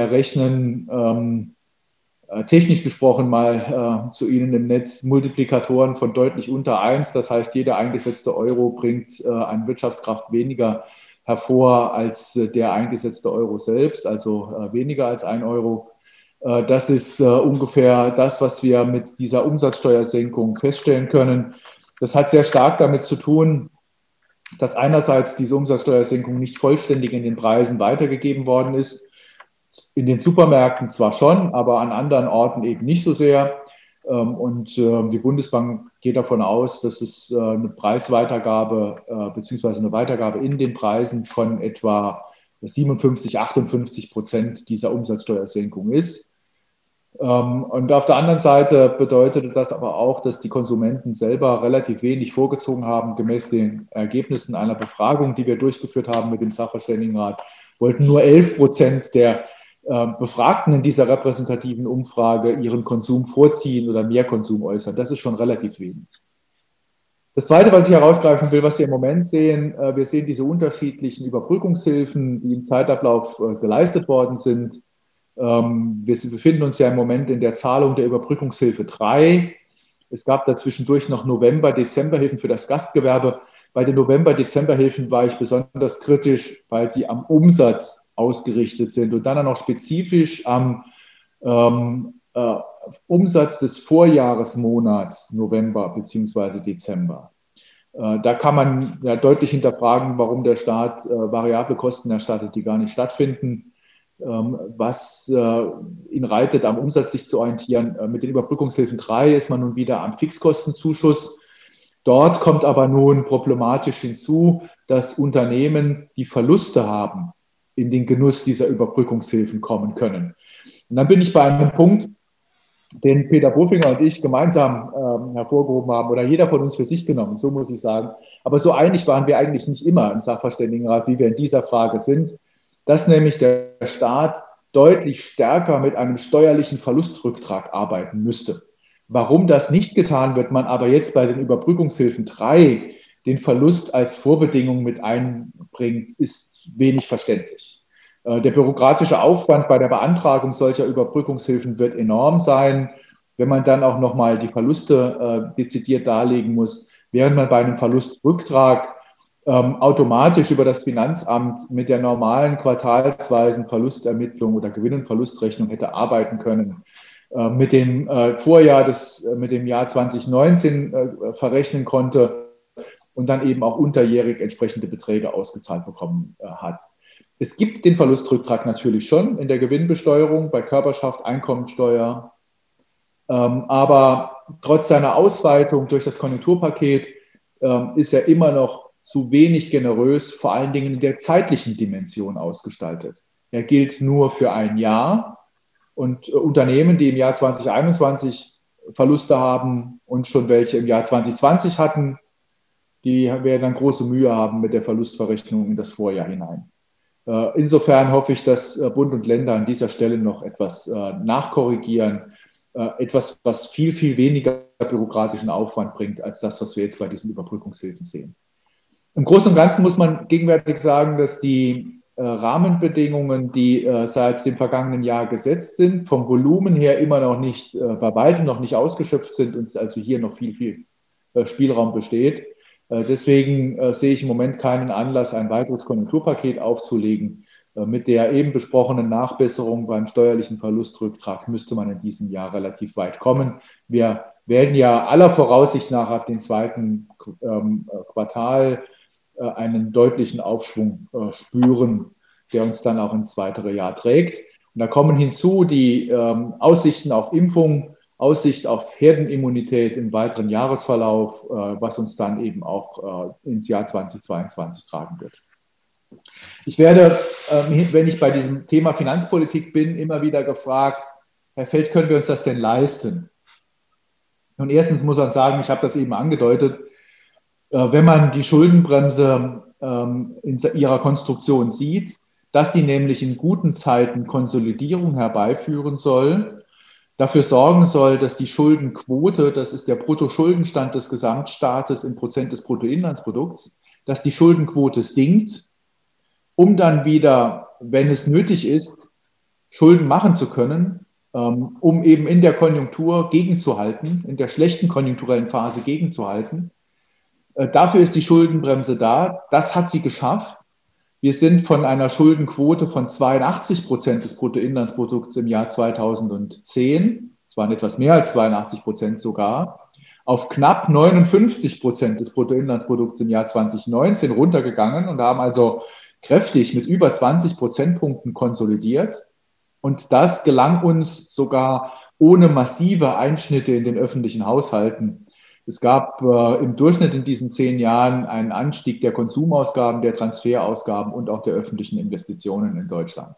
errechnen technisch gesprochen mal äh, zu Ihnen im Netz Multiplikatoren von deutlich unter eins. Das heißt, jeder eingesetzte Euro bringt äh, an Wirtschaftskraft weniger hervor als äh, der eingesetzte Euro selbst, also äh, weniger als ein Euro. Äh, das ist äh, ungefähr das, was wir mit dieser Umsatzsteuersenkung feststellen können. Das hat sehr stark damit zu tun, dass einerseits diese Umsatzsteuersenkung nicht vollständig in den Preisen weitergegeben worden ist. In den Supermärkten zwar schon, aber an anderen Orten eben nicht so sehr. Und die Bundesbank geht davon aus, dass es eine Preisweitergabe beziehungsweise eine Weitergabe in den Preisen von etwa siebenundfünfzig, achtundfünfzig Prozent dieser Umsatzsteuersenkung ist. Und auf der anderen Seite bedeutet das aber auch, dass die Konsumenten selber relativ wenig vorgezogen haben, gemäß den Ergebnissen einer Befragung, die wir durchgeführt haben mit dem Sachverständigenrat, wollten nur elf Prozent der Befragten in dieser repräsentativen Umfrage ihren Konsum vorziehen oder mehr Konsum äußern. Das ist schon relativ wenig. Das Zweite, was ich herausgreifen will, was wir im Moment sehen, wir sehen diese unterschiedlichen Überbrückungshilfen, die im Zeitablauf geleistet worden sind. Wir befinden uns ja im Moment in der Zahlung der Überbrückungshilfe drei. Es gab dazwischendurch noch November-Dezember-Hilfen für das Gastgewerbe. Bei den November-Dezember-Hilfen war ich besonders kritisch, weil sie am Umsatz ausgerichtet sind und dann auch noch spezifisch am ähm, äh, Umsatz des Vorjahresmonats November bzw. Dezember. Äh, da kann man ja deutlich hinterfragen, warum der Staat äh, variable Kosten erstattet, die gar nicht stattfinden, ähm, was äh, ihn reitet, am Umsatz sich zu orientieren. Äh, mit den Überbrückungshilfen drei ist man nun wieder am Fixkostenzuschuss. Dort kommt aber nun problematisch hinzu, dass Unternehmen, die Verluste haben, in den Genuss dieser Überbrückungshilfen kommen können. Und dann bin ich bei einem Punkt, den Peter Bofinger und ich gemeinsam ähm, hervorgehoben haben oder jeder von uns für sich genommen, so muss ich sagen. Aber so einig waren wir eigentlich nicht immer im Sachverständigenrat, wie wir in dieser Frage sind, dass nämlich der Staat deutlich stärker mit einem steuerlichen Verlustrücktrag arbeiten müsste. Warum das nicht getan wird, man aber jetzt bei den Überbrückungshilfen drei den Verlust als Vorbedingung mit einbringt, ist wenig verständlich. Der bürokratische Aufwand bei der Beantragung solcher Überbrückungshilfen wird enorm sein, wenn man dann auch nochmal die Verluste äh, dezidiert darlegen muss, während man bei einem Verlustrücktrag ähm, automatisch über das Finanzamt mit der normalen quartalsweisen Verlustermittlung oder Gewinn- und Verlustrechnung hätte arbeiten können, äh, mit dem äh, Vorjahr des, äh, mit dem Jahr zwanzig neunzehn äh, verrechnen konnte und dann eben auch unterjährig entsprechende Beträge ausgezahlt bekommen äh, hat. Es gibt den Verlustrücktrag natürlich schon in der Gewinnbesteuerung, bei Körperschaft, Einkommensteuer. Ähm, aber trotz seiner Ausweitung durch das Konjunkturpaket ähm, ist er immer noch zu wenig generös, vor allen Dingen in der zeitlichen Dimension ausgestaltet. Er gilt nur für ein Jahr und äh, Unternehmen, die im Jahr zwanzig einundzwanzig Verluste haben und schon welche im Jahr zwanzig zwanzig hatten, die werden dann große Mühe haben mit der Verlustverrechnung in das Vorjahr hinein. Insofern hoffe ich, dass Bund und Länder an dieser Stelle noch etwas nachkorrigieren, etwas, was viel, viel weniger bürokratischen Aufwand bringt, als das, was wir jetzt bei diesen Überbrückungshilfen sehen. Im Großen und Ganzen muss man gegenwärtig sagen, dass die Rahmenbedingungen, die seit dem vergangenen Jahr gesetzt sind, vom Volumen her immer noch nicht, bei weitem noch nicht ausgeschöpft sind und also hier noch viel, viel Spielraum besteht. Deswegen äh, sehe ich im Moment keinen Anlass, ein weiteres Konjunkturpaket aufzulegen. Äh, mit der eben besprochenen Nachbesserung beim steuerlichen Verlustrücktrag müsste man in diesem Jahr relativ weit kommen. Wir werden ja aller Voraussicht nach ab dem zweiten ähm, Quartal äh, einen deutlichen Aufschwung äh, spüren, der uns dann auch ins weitere Jahr trägt. Und da kommen hinzu die ähm, Aussichten auf Impfung, Aussicht auf Herdenimmunität im weiteren Jahresverlauf, was uns dann eben auch ins Jahr zweitausendzweiundzwanzig tragen wird. Ich werde, wenn ich bei diesem Thema Finanzpolitik bin, immer wieder gefragt, Herr Feld, können wir uns das denn leisten? Und erstens muss man sagen, ich habe das eben angedeutet, wenn man die Schuldenbremse in ihrer Konstruktion sieht, dass sie nämlich in guten Zeiten Konsolidierung herbeiführen soll, dafür sorgen soll, dass die Schuldenquote, das ist der Bruttoschuldenstand des Gesamtstaates in Prozent des Bruttoinlandsprodukts, dass die Schuldenquote sinkt, um dann wieder, wenn es nötig ist, Schulden machen zu können, um eben in der Konjunktur gegenzuhalten, in der schlechten konjunkturellen Phase gegenzuhalten. Dafür ist die Schuldenbremse da. Das hat sie geschafft. Wir sind von einer Schuldenquote von zweiundachtzig Prozent des Bruttoinlandsprodukts im Jahr zweitausendzehn, es waren etwas mehr als zweiundachtzig Prozent sogar, auf knapp neunundfünfzig Prozent des Bruttoinlandsprodukts im Jahr zwanzig neunzehn runtergegangen und haben also kräftig mit über zwanzig Prozentpunkten konsolidiert. Und das gelang uns sogar ohne massive Einschnitte in den öffentlichen Haushalten. Es gab äh, im Durchschnitt in diesen zehn Jahren einen Anstieg der Konsumausgaben, der Transferausgaben und auch der öffentlichen Investitionen in Deutschland.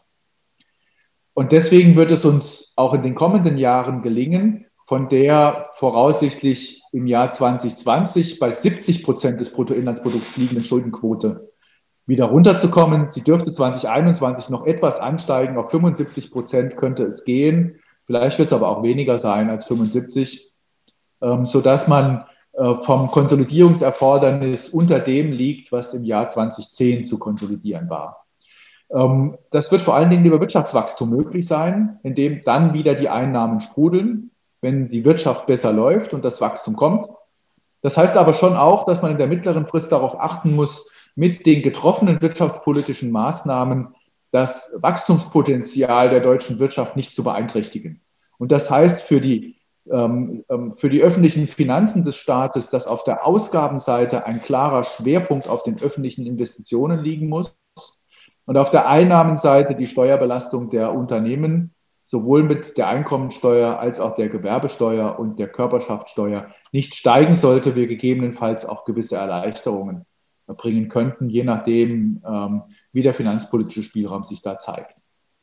Und deswegen wird es uns auch in den kommenden Jahren gelingen, von der voraussichtlich im Jahr zwanzig zwanzig bei siebzig Prozent des Bruttoinlandsprodukts liegenden Schuldenquote wieder runterzukommen. Sie dürfte zwanzig einundzwanzig noch etwas ansteigen, auf fünfundsiebzig Prozent könnte es gehen. Vielleicht wird es aber auch weniger sein als fünfundsiebzig, sodass man vom Konsolidierungserfordernis unter dem liegt, was im Jahr zwanzig zehn zu konsolidieren war. Das wird vor allen Dingen über Wirtschaftswachstum möglich sein, indem dann wieder die Einnahmen sprudeln, wenn die Wirtschaft besser läuft und das Wachstum kommt. Das heißt aber schon auch, dass man in der mittleren Frist darauf achten muss, mit den getroffenen wirtschaftspolitischen Maßnahmen das Wachstumspotenzial der deutschen Wirtschaft nicht zu beeinträchtigen. Und das heißt für die, ähm, für die öffentlichen Finanzen des Staates, dass auf der Ausgabenseite ein klarer Schwerpunkt auf den öffentlichen Investitionen liegen muss und auf der Einnahmenseite die Steuerbelastung der Unternehmen sowohl mit der Einkommensteuer als auch der Gewerbesteuer und der Körperschaftssteuer nicht steigen sollte, wir gegebenenfalls auch gewisse Erleichterungen bringen könnten, je nachdem, ähm, wie der finanzpolitische Spielraum sich da zeigt.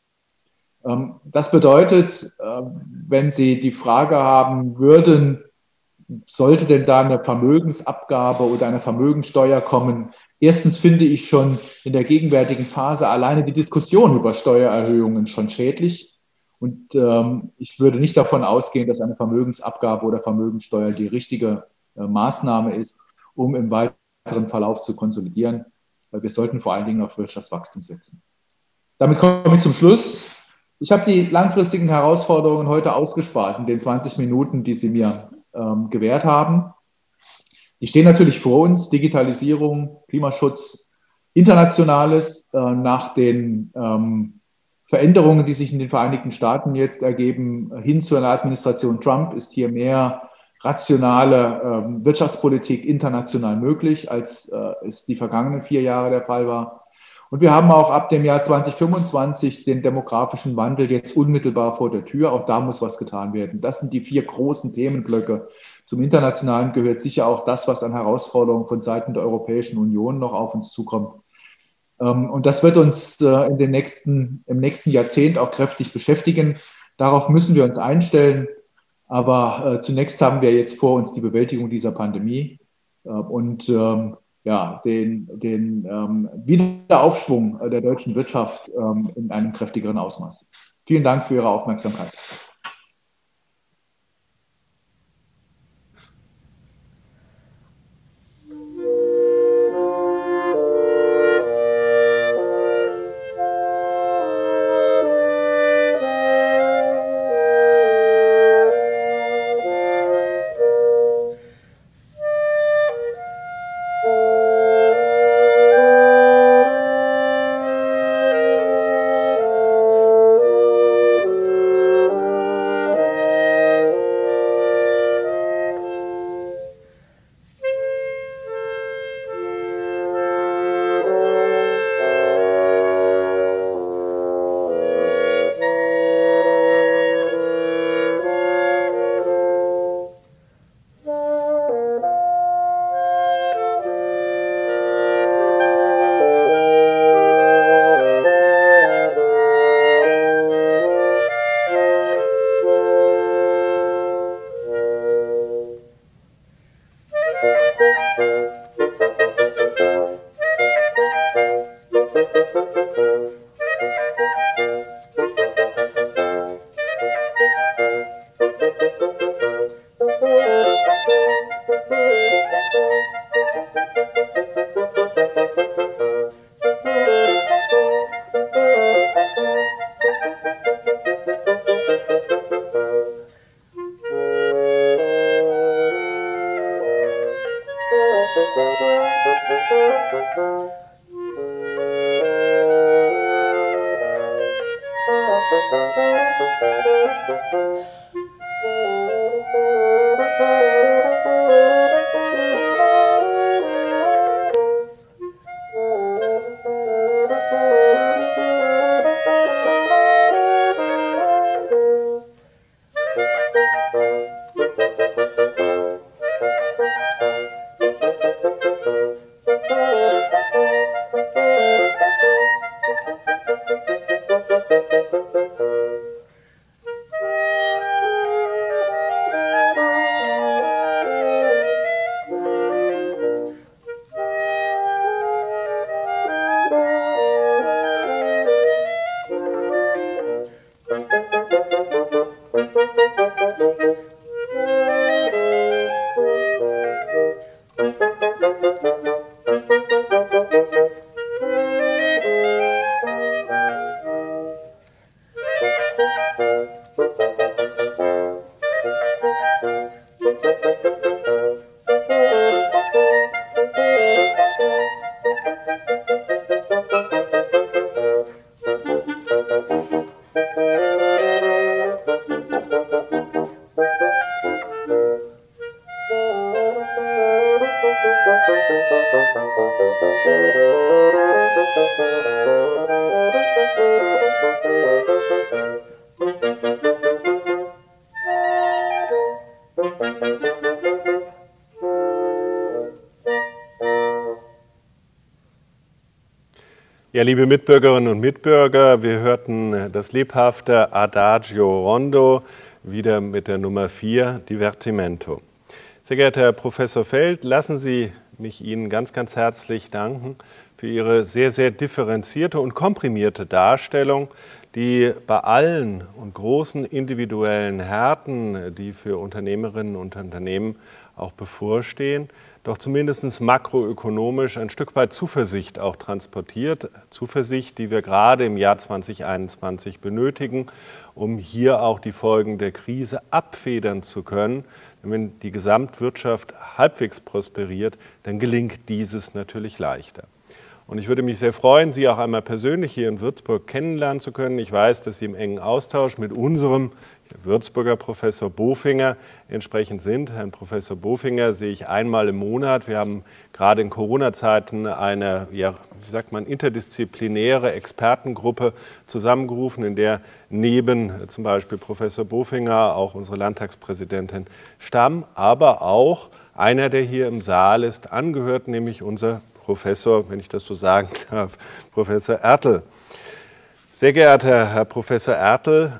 Ähm, das bedeutet, äh, wenn Sie die Frage haben würden, sollte denn da eine Vermögensabgabe oder eine Vermögensteuer kommen? Erstens finde ich schon in der gegenwärtigen Phase alleine die Diskussion über Steuererhöhungen schon schädlich. Und ähm, ich würde nicht davon ausgehen, dass eine Vermögensabgabe oder Vermögensteuer die richtige äh, Maßnahme ist, um im weiteren Verlauf zu konsolidieren. Weil wir sollten vor allen Dingen auf Wirtschaftswachstum setzen. Damit komme ich zum Schluss. Ich habe die langfristigen Herausforderungen heute ausgespart in den zwanzig Minuten, die Sie mir ähm, gewährt haben. Die stehen natürlich vor uns: Digitalisierung, Klimaschutz, Internationales äh, nach den ähm, Veränderungen, die sich in den Vereinigten Staaten jetzt ergeben, hin zu einer Administration Trump ist hier mehr rationale ähm, Wirtschaftspolitik international möglich, als äh, es die vergangenen vier Jahre der Fall war. Und wir haben auch ab dem Jahr zweitausendfünfundzwanzig den demografischen Wandel jetzt unmittelbar vor der Tür. Auch da muss was getan werden. Das sind die vier großen Themenblöcke. Zum Internationalen gehört sicher auch das, was an Herausforderungen von Seiten der Europäischen Union noch auf uns zukommt. Und das wird uns in den nächsten, im nächsten Jahrzehnt auch kräftig beschäftigen. Darauf müssen wir uns einstellen. Aber zunächst haben wir jetzt vor uns die Bewältigung dieser Pandemie und ja, den, den Wiederaufschwung der deutschen Wirtschaft in einem kräftigeren Ausmaß. Vielen Dank für Ihre Aufmerksamkeit. Ja, liebe Mitbürgerinnen und Mitbürger, wir hörten das lebhafte Adagio Rondo, wieder mit der Nummer vier, Divertimento. Sehr geehrter Herr Professor Feld, lassen Sie mich Ihnen ganz, ganz herzlich danken für Ihre sehr, sehr differenzierte und komprimierte Darstellung, die bei allen und großen individuellen Härten, die für Unternehmerinnen und Unternehmen auch bevorstehen, doch zumindest makroökonomisch ein Stück weit Zuversicht auch transportiert. Zuversicht, die wir gerade im Jahr zweitausendeinundzwanzig benötigen, um hier auch die Folgen der Krise abfedern zu können. Denn wenn die Gesamtwirtschaft halbwegs prosperiert, dann gelingt dieses natürlich leichter. Und ich würde mich sehr freuen, Sie auch einmal persönlich hier in Würzburg kennenlernen zu können. Ich weiß, dass Sie im engen Austausch mit unserem Würzburger Professor Bofinger entsprechend sind. Herrn Professor Bofinger sehe ich einmal im Monat. Wir haben gerade in Corona-Zeiten eine, ja, wie sagt man, interdisziplinäre Expertengruppe zusammengerufen, in der neben zum Beispiel Professor Bofinger auch unsere Landtagspräsidentin Stamm, aber auch einer, der hier im Saal ist, angehört, nämlich unser Professor, wenn ich das so sagen darf, Professor Ertl. Sehr geehrter Herr Professor Ertl,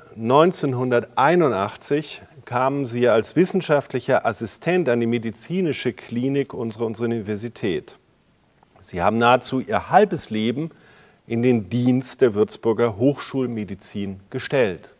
neunzehnhunderteinundachtzig kamen Sie als wissenschaftlicher Assistent an die medizinische Klinik unserer, unserer Universität. Sie haben nahezu Ihr halbes Leben in den Dienst der Würzburger Hochschulmedizin gestellt.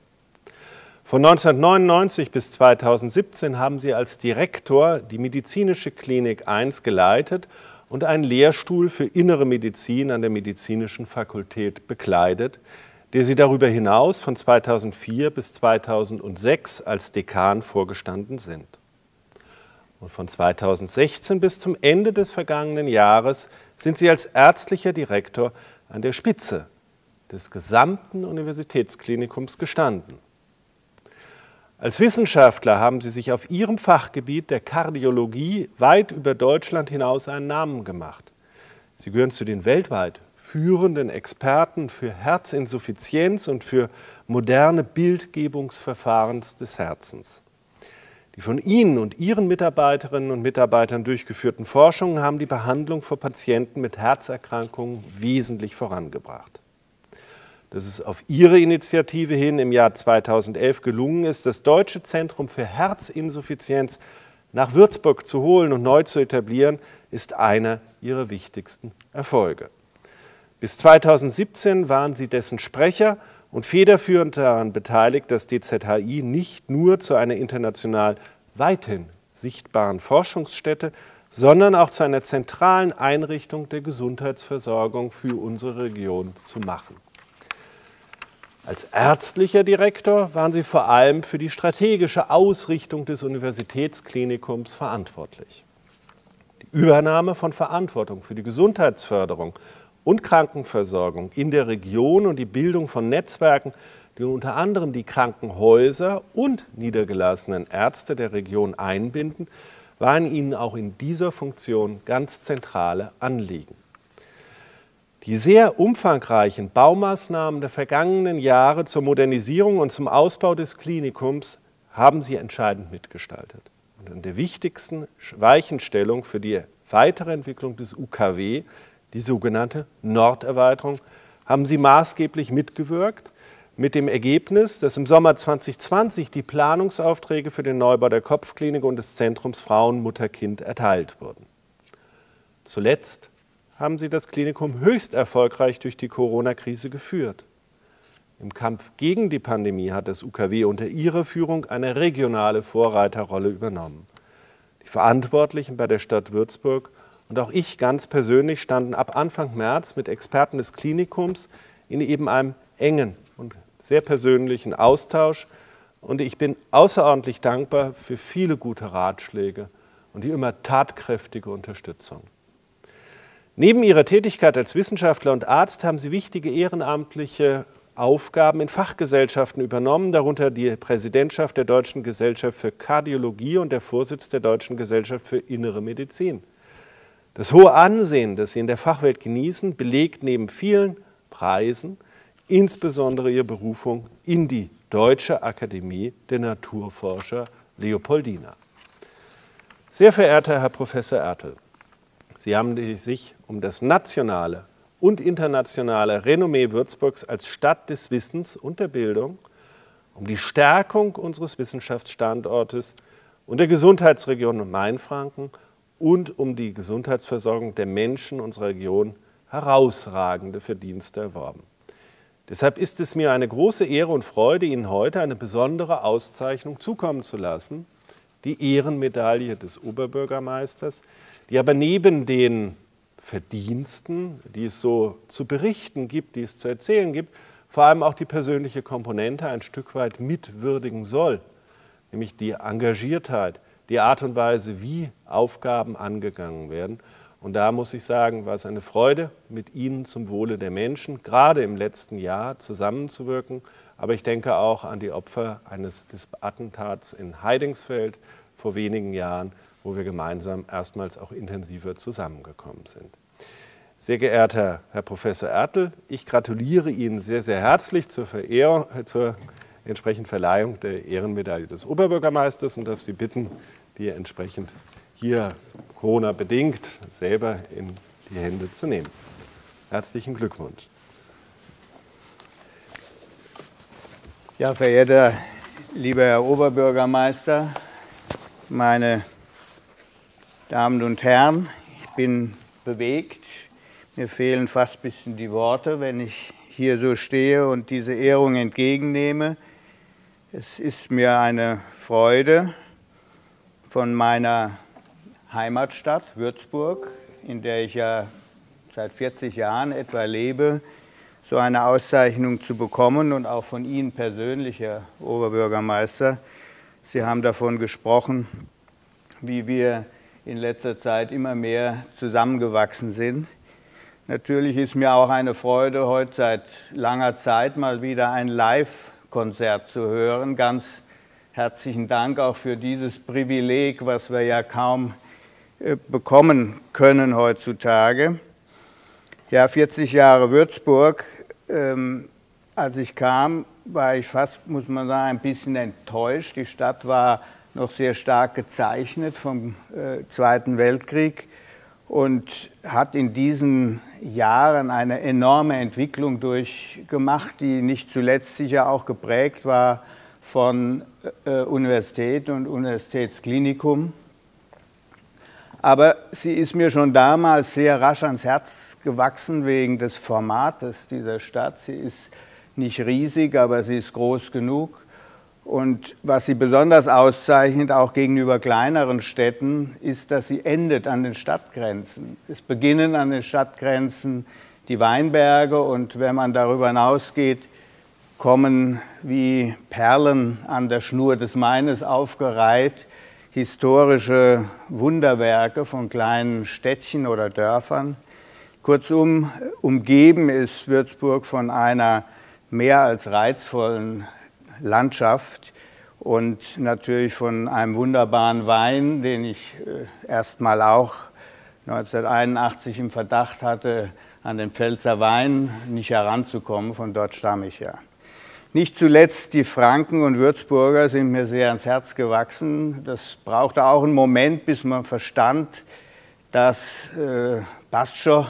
Von neunzehnhundertneunundneunzig bis zweitausendsiebzehn haben Sie als Direktor die medizinische Klinik eins geleitet und einen Lehrstuhl für Innere Medizin an der Medizinischen Fakultät bekleidet, der Sie darüber hinaus von zweitausendvier bis zweitausendsechs als Dekan vorgestanden sind. Und von zweitausendsechzehn bis zum Ende des vergangenen Jahres sind Sie als ärztlicher Direktor an der Spitze des gesamten Universitätsklinikums gestanden. Als Wissenschaftler haben Sie sich auf Ihrem Fachgebiet der Kardiologie weit über Deutschland hinaus einen Namen gemacht. Sie gehören zu den weltweit führenden Experten für Herzinsuffizienz und für moderne Bildgebungsverfahren des Herzens. Die von Ihnen und Ihren Mitarbeiterinnen und Mitarbeitern durchgeführten Forschungen haben die Behandlung von Patienten mit Herzerkrankungen wesentlich vorangebracht. Dass es auf Ihre Initiative hin im Jahr zweitausendelf gelungen ist, das Deutsche Zentrum für Herzinsuffizienz nach Würzburg zu holen und neu zu etablieren, ist einer Ihrer wichtigsten Erfolge. Bis zweitausendsiebzehn waren Sie dessen Sprecher und federführend daran beteiligt, dass D Z H I nicht nur zu einer international weithin sichtbaren Forschungsstätte, sondern auch zu einer zentralen Einrichtung der Gesundheitsversorgung für unsere Region zu machen. Als ärztlicher Direktor waren Sie vor allem für die strategische Ausrichtung des Universitätsklinikums verantwortlich. Die Übernahme von Verantwortung für die Gesundheitsförderung und Krankenversorgung in der Region und die Bildung von Netzwerken, die unter anderem die Krankenhäuser und niedergelassenen Ärzte der Region einbinden, waren Ihnen auch in dieser Funktion ganz zentrale Anliegen. Die sehr umfangreichen Baumaßnahmen der vergangenen Jahre zur Modernisierung und zum Ausbau des Klinikums haben Sie entscheidend mitgestaltet. Und an der wichtigsten Weichenstellung für die weitere Entwicklung des U K W, die sogenannte Norderweiterung, haben Sie maßgeblich mitgewirkt, mit dem Ergebnis, dass im Sommer zweitausendzwanzig die Planungsaufträge für den Neubau der Kopfklinik und des Zentrums Frauen, Mutter, Kind erteilt wurden. Zuletzt haben Sie das Klinikum höchst erfolgreich durch die Corona-Krise geführt. Im Kampf gegen die Pandemie hat das U K W unter Ihrer Führung eine regionale Vorreiterrolle übernommen. Die Verantwortlichen bei der Stadt Würzburg und auch ich ganz persönlich standen ab Anfang März mit Experten des Klinikums in eben einem engen und sehr persönlichen Austausch. Und ich bin außerordentlich dankbar für viele gute Ratschläge und die immer tatkräftige Unterstützung. Neben Ihrer Tätigkeit als Wissenschaftler und Arzt haben Sie wichtige ehrenamtliche Aufgaben in Fachgesellschaften übernommen, darunter die Präsidentschaft der Deutschen Gesellschaft für Kardiologie und der Vorsitz der Deutschen Gesellschaft für Innere Medizin. Das hohe Ansehen, das Sie in der Fachwelt genießen, belegt neben vielen Preisen insbesondere Ihre Berufung in die Deutsche Akademie der Naturforscher Leopoldina. Sehr verehrter Herr Professor Ertl, Sie haben sich um das nationale und internationale Renommee Würzburgs als Stadt des Wissens und der Bildung, um die Stärkung unseres Wissenschaftsstandortes und der Gesundheitsregion Mainfranken und um die Gesundheitsversorgung der Menschen unserer Region herausragende Verdienste erworben. Deshalb ist es mir eine große Ehre und Freude, Ihnen heute eine besondere Auszeichnung zukommen zu lassen, die Ehrenmedaille des Oberbürgermeisters, die aber neben den Verdiensten, die es so zu berichten gibt, die es zu erzählen gibt, vor allem auch die persönliche Komponente ein Stück weit mitwürdigen soll, nämlich die Engagiertheit, die Art und Weise, wie Aufgaben angegangen werden. Und da muss ich sagen, war es eine Freude, mit Ihnen zum Wohle der Menschen, gerade im letzten Jahr, zusammenzuwirken. Aber ich denke auch an die Opfer eines des Attentats in Heidingsfeld vor wenigen Jahren, wo wir gemeinsam erstmals auch intensiver zusammengekommen sind. Sehr geehrter Herr Professor Ertl, ich gratuliere Ihnen sehr, sehr herzlich zur Verehrung, zur entsprechenden Verleihung der Ehrenmedaille des Oberbürgermeisters und darf Sie bitten, die entsprechend hier Corona-bedingt selber in die Hände zu nehmen. Herzlichen Glückwunsch. Ja, verehrter lieber Herr Oberbürgermeister, meine Damen und Herren, ich bin bewegt. Mir fehlen fast ein bisschen die Worte, wenn ich hier so stehe und diese Ehrung entgegennehme. Es ist mir eine Freude, von meiner Heimatstadt Würzburg, in der ich ja seit vierzig Jahren etwa lebe, so eine Auszeichnung zu bekommen und auch von Ihnen persönlich, Herr Oberbürgermeister. Sie haben davon gesprochen, wie wir in letzter Zeit immer mehr zusammengewachsen sind. Natürlich ist mir auch eine Freude, heute seit langer Zeit mal wieder ein Live-Konzert zu hören. Ganz herzlichen Dank auch für dieses Privileg, was wir ja kaum äh, bekommen können heutzutage. Ja, vierzig Jahre Würzburg. Ähm, als ich kam, war ich fast, muss man sagen, ein bisschen enttäuscht. Die Stadt war noch sehr stark gezeichnet vom äh, Zweiten Weltkrieg und hat in diesen Jahren eine enorme Entwicklung durchgemacht, die nicht zuletzt sicher auch geprägt war von äh, Universität und Universitätsklinikum. Aber sie ist mir schon damals sehr rasch ans Herz gewachsen wegen des Formates dieser Stadt. Sie ist nicht riesig, aber sie ist groß genug. Und was sie besonders auszeichnet, auch gegenüber kleineren Städten, ist, dass sie endet an den Stadtgrenzen. Es beginnen an den Stadtgrenzen die Weinberge und wenn man darüber hinausgeht, kommen wie Perlen an der Schnur des Maines aufgereiht historische Wunderwerke von kleinen Städtchen oder Dörfern. Kurzum, umgeben ist Würzburg von einer mehr als reizvollen Landschaft und natürlich von einem wunderbaren Wein, den ich äh, erst mal auch neunzehnhunderteinundachtzig im Verdacht hatte, an den Pfälzer Wein nicht heranzukommen. Von dort stamme ich ja. Nicht zuletzt die Franken und Würzburger sind mir sehr ans Herz gewachsen. Das brauchte auch einen Moment, bis man verstand, dass äh, passt schon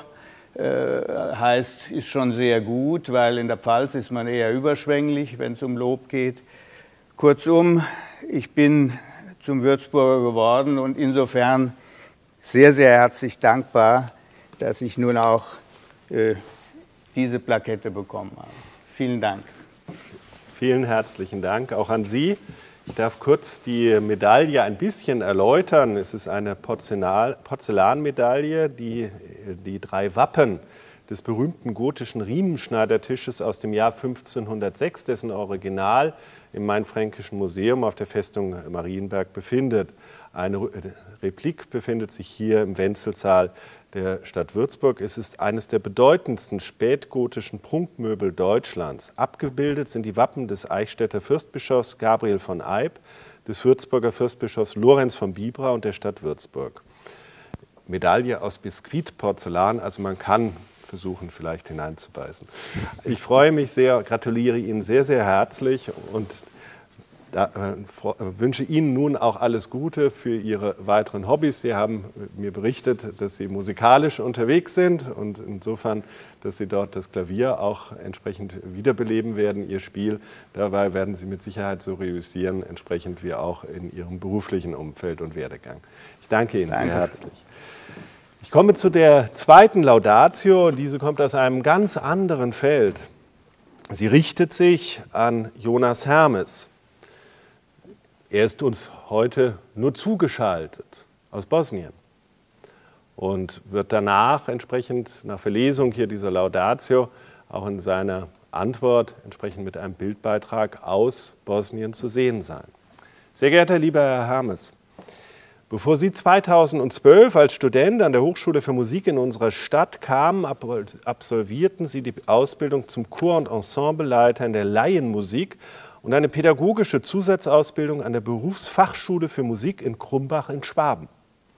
äh, heißt, ist schon sehr gut, weil in der Pfalz ist man eher überschwänglich, wenn es um Lob geht. Kurzum, ich bin zum Würzburger geworden und insofern sehr, sehr herzlich dankbar, dass ich nun auch äh, diese Plakette bekommen habe. Vielen Dank. Vielen herzlichen Dank auch an Sie. Ich darf kurz die Medaille ein bisschen erläutern. Es ist eine Porzellanmedaille, die die drei Wappen des berühmten gotischen Riemenschneidertisches aus dem Jahr fünfzehnhundertsechs, dessen Original im Mainfränkischen Museum auf der Festung Marienberg befindet. Eine Replik befindet sich hier im Wenzelsaal der Stadt Würzburg. Es ist eines der bedeutendsten spätgotischen Prunkmöbel Deutschlands. Abgebildet sind die Wappen des Eichstätter Fürstbischofs Gabriel von Eyb, des Würzburger Fürstbischofs Lorenz von Bibra und der Stadt Würzburg. Medaille aus Biskuitporzellan, also man kann versuchen, vielleicht hineinzubeißen. Ich freue mich sehr, gratuliere Ihnen sehr, sehr herzlich und da, äh, wünsche Ihnen nun auch alles Gute für Ihre weiteren Hobbys. Sie haben mir berichtet, dass Sie musikalisch unterwegs sind und insofern, dass Sie dort das Klavier auch entsprechend wiederbeleben werden, Ihr Spiel. Dabei werden Sie mit Sicherheit so reüssieren, entsprechend wie auch in Ihrem beruflichen Umfeld und Werdegang. Ich danke Ihnen Dankeschön. Sehr herzlich. Ich komme zu der zweiten Laudatio, diese kommt aus einem ganz anderen Feld. Sie richtet sich an Jonas Hermes. Er ist uns heute nur zugeschaltet aus Bosnien und wird danach entsprechend nach Verlesung hier dieser Laudatio auch in seiner Antwort entsprechend mit einem Bildbeitrag aus Bosnien zu sehen sein. Sehr geehrter lieber Herr Hermes, bevor Sie zweitausendzwölf als Student an der Hochschule für Musik in unserer Stadt kamen, absolvierten Sie die Ausbildung zum Chor- und Ensembleleiter in der Laienmusik und eine pädagogische Zusatzausbildung an der Berufsfachschule für Musik in Krumbach in Schwaben.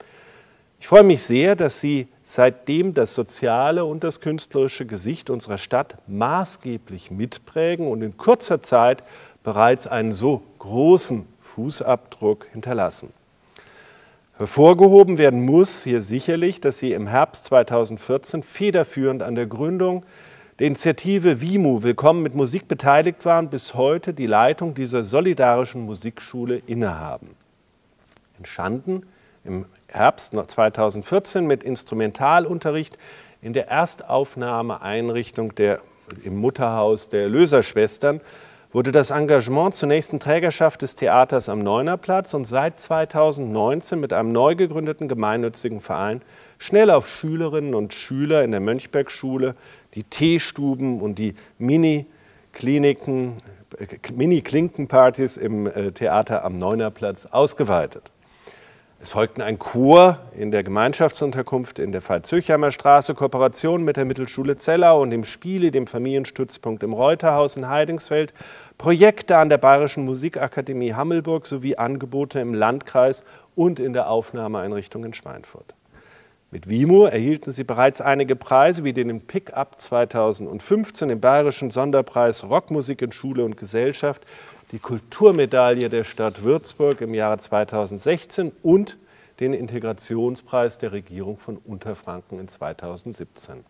Ich freue mich sehr, dass Sie seitdem das soziale und das künstlerische Gesicht unserer Stadt maßgeblich mitprägen und in kurzer Zeit bereits einen so großen Fußabdruck hinterlassen. Hervorgehoben werden muss hier sicherlich, dass Sie im Herbst zweitausendvierzehn federführend an der Gründung der Initiative WIMU Willkommen mit Musik beteiligt waren, bis heute die Leitung dieser solidarischen Musikschule innehaben. Entstanden im Herbst zweitausendvierzehn mit Instrumentalunterricht in der Erstaufnahmeeinrichtung der, im Mutterhaus der Erlöserschwestern, wurde das Engagement zunächst in Trägerschaft des Theaters am Neunerplatz und seit zweitausendneunzehn mit einem neu gegründeten gemeinnützigen Verein schnell auf Schülerinnen und Schüler in der Mönchbergschule, die Teestuben und die Mini-Kliniken, Mini-Klinkenpartys im Theater am Neunerplatz ausgeweitet. Es folgten ein Chor in der Gemeinschaftsunterkunft in der Veitshöchheimer Straße, Kooperation mit der Mittelschule Zellau und dem Spiele, dem Familienstützpunkt im Reuterhaus in Heidingsfeld, Projekte an der Bayerischen Musikakademie Hammelburg sowie Angebote im Landkreis und in der Aufnahmeeinrichtung in Schweinfurt. Mit WIMU erhielten sie bereits einige Preise, wie den Pick-up zweitausendfünfzehn, den Bayerischen Sonderpreis Rockmusik in Schule und Gesellschaft, die Kulturmedaille der Stadt Würzburg im Jahre zweitausendsechzehn und den Integrationspreis der Regierung von Unterfranken in zweitausendsiebzehn.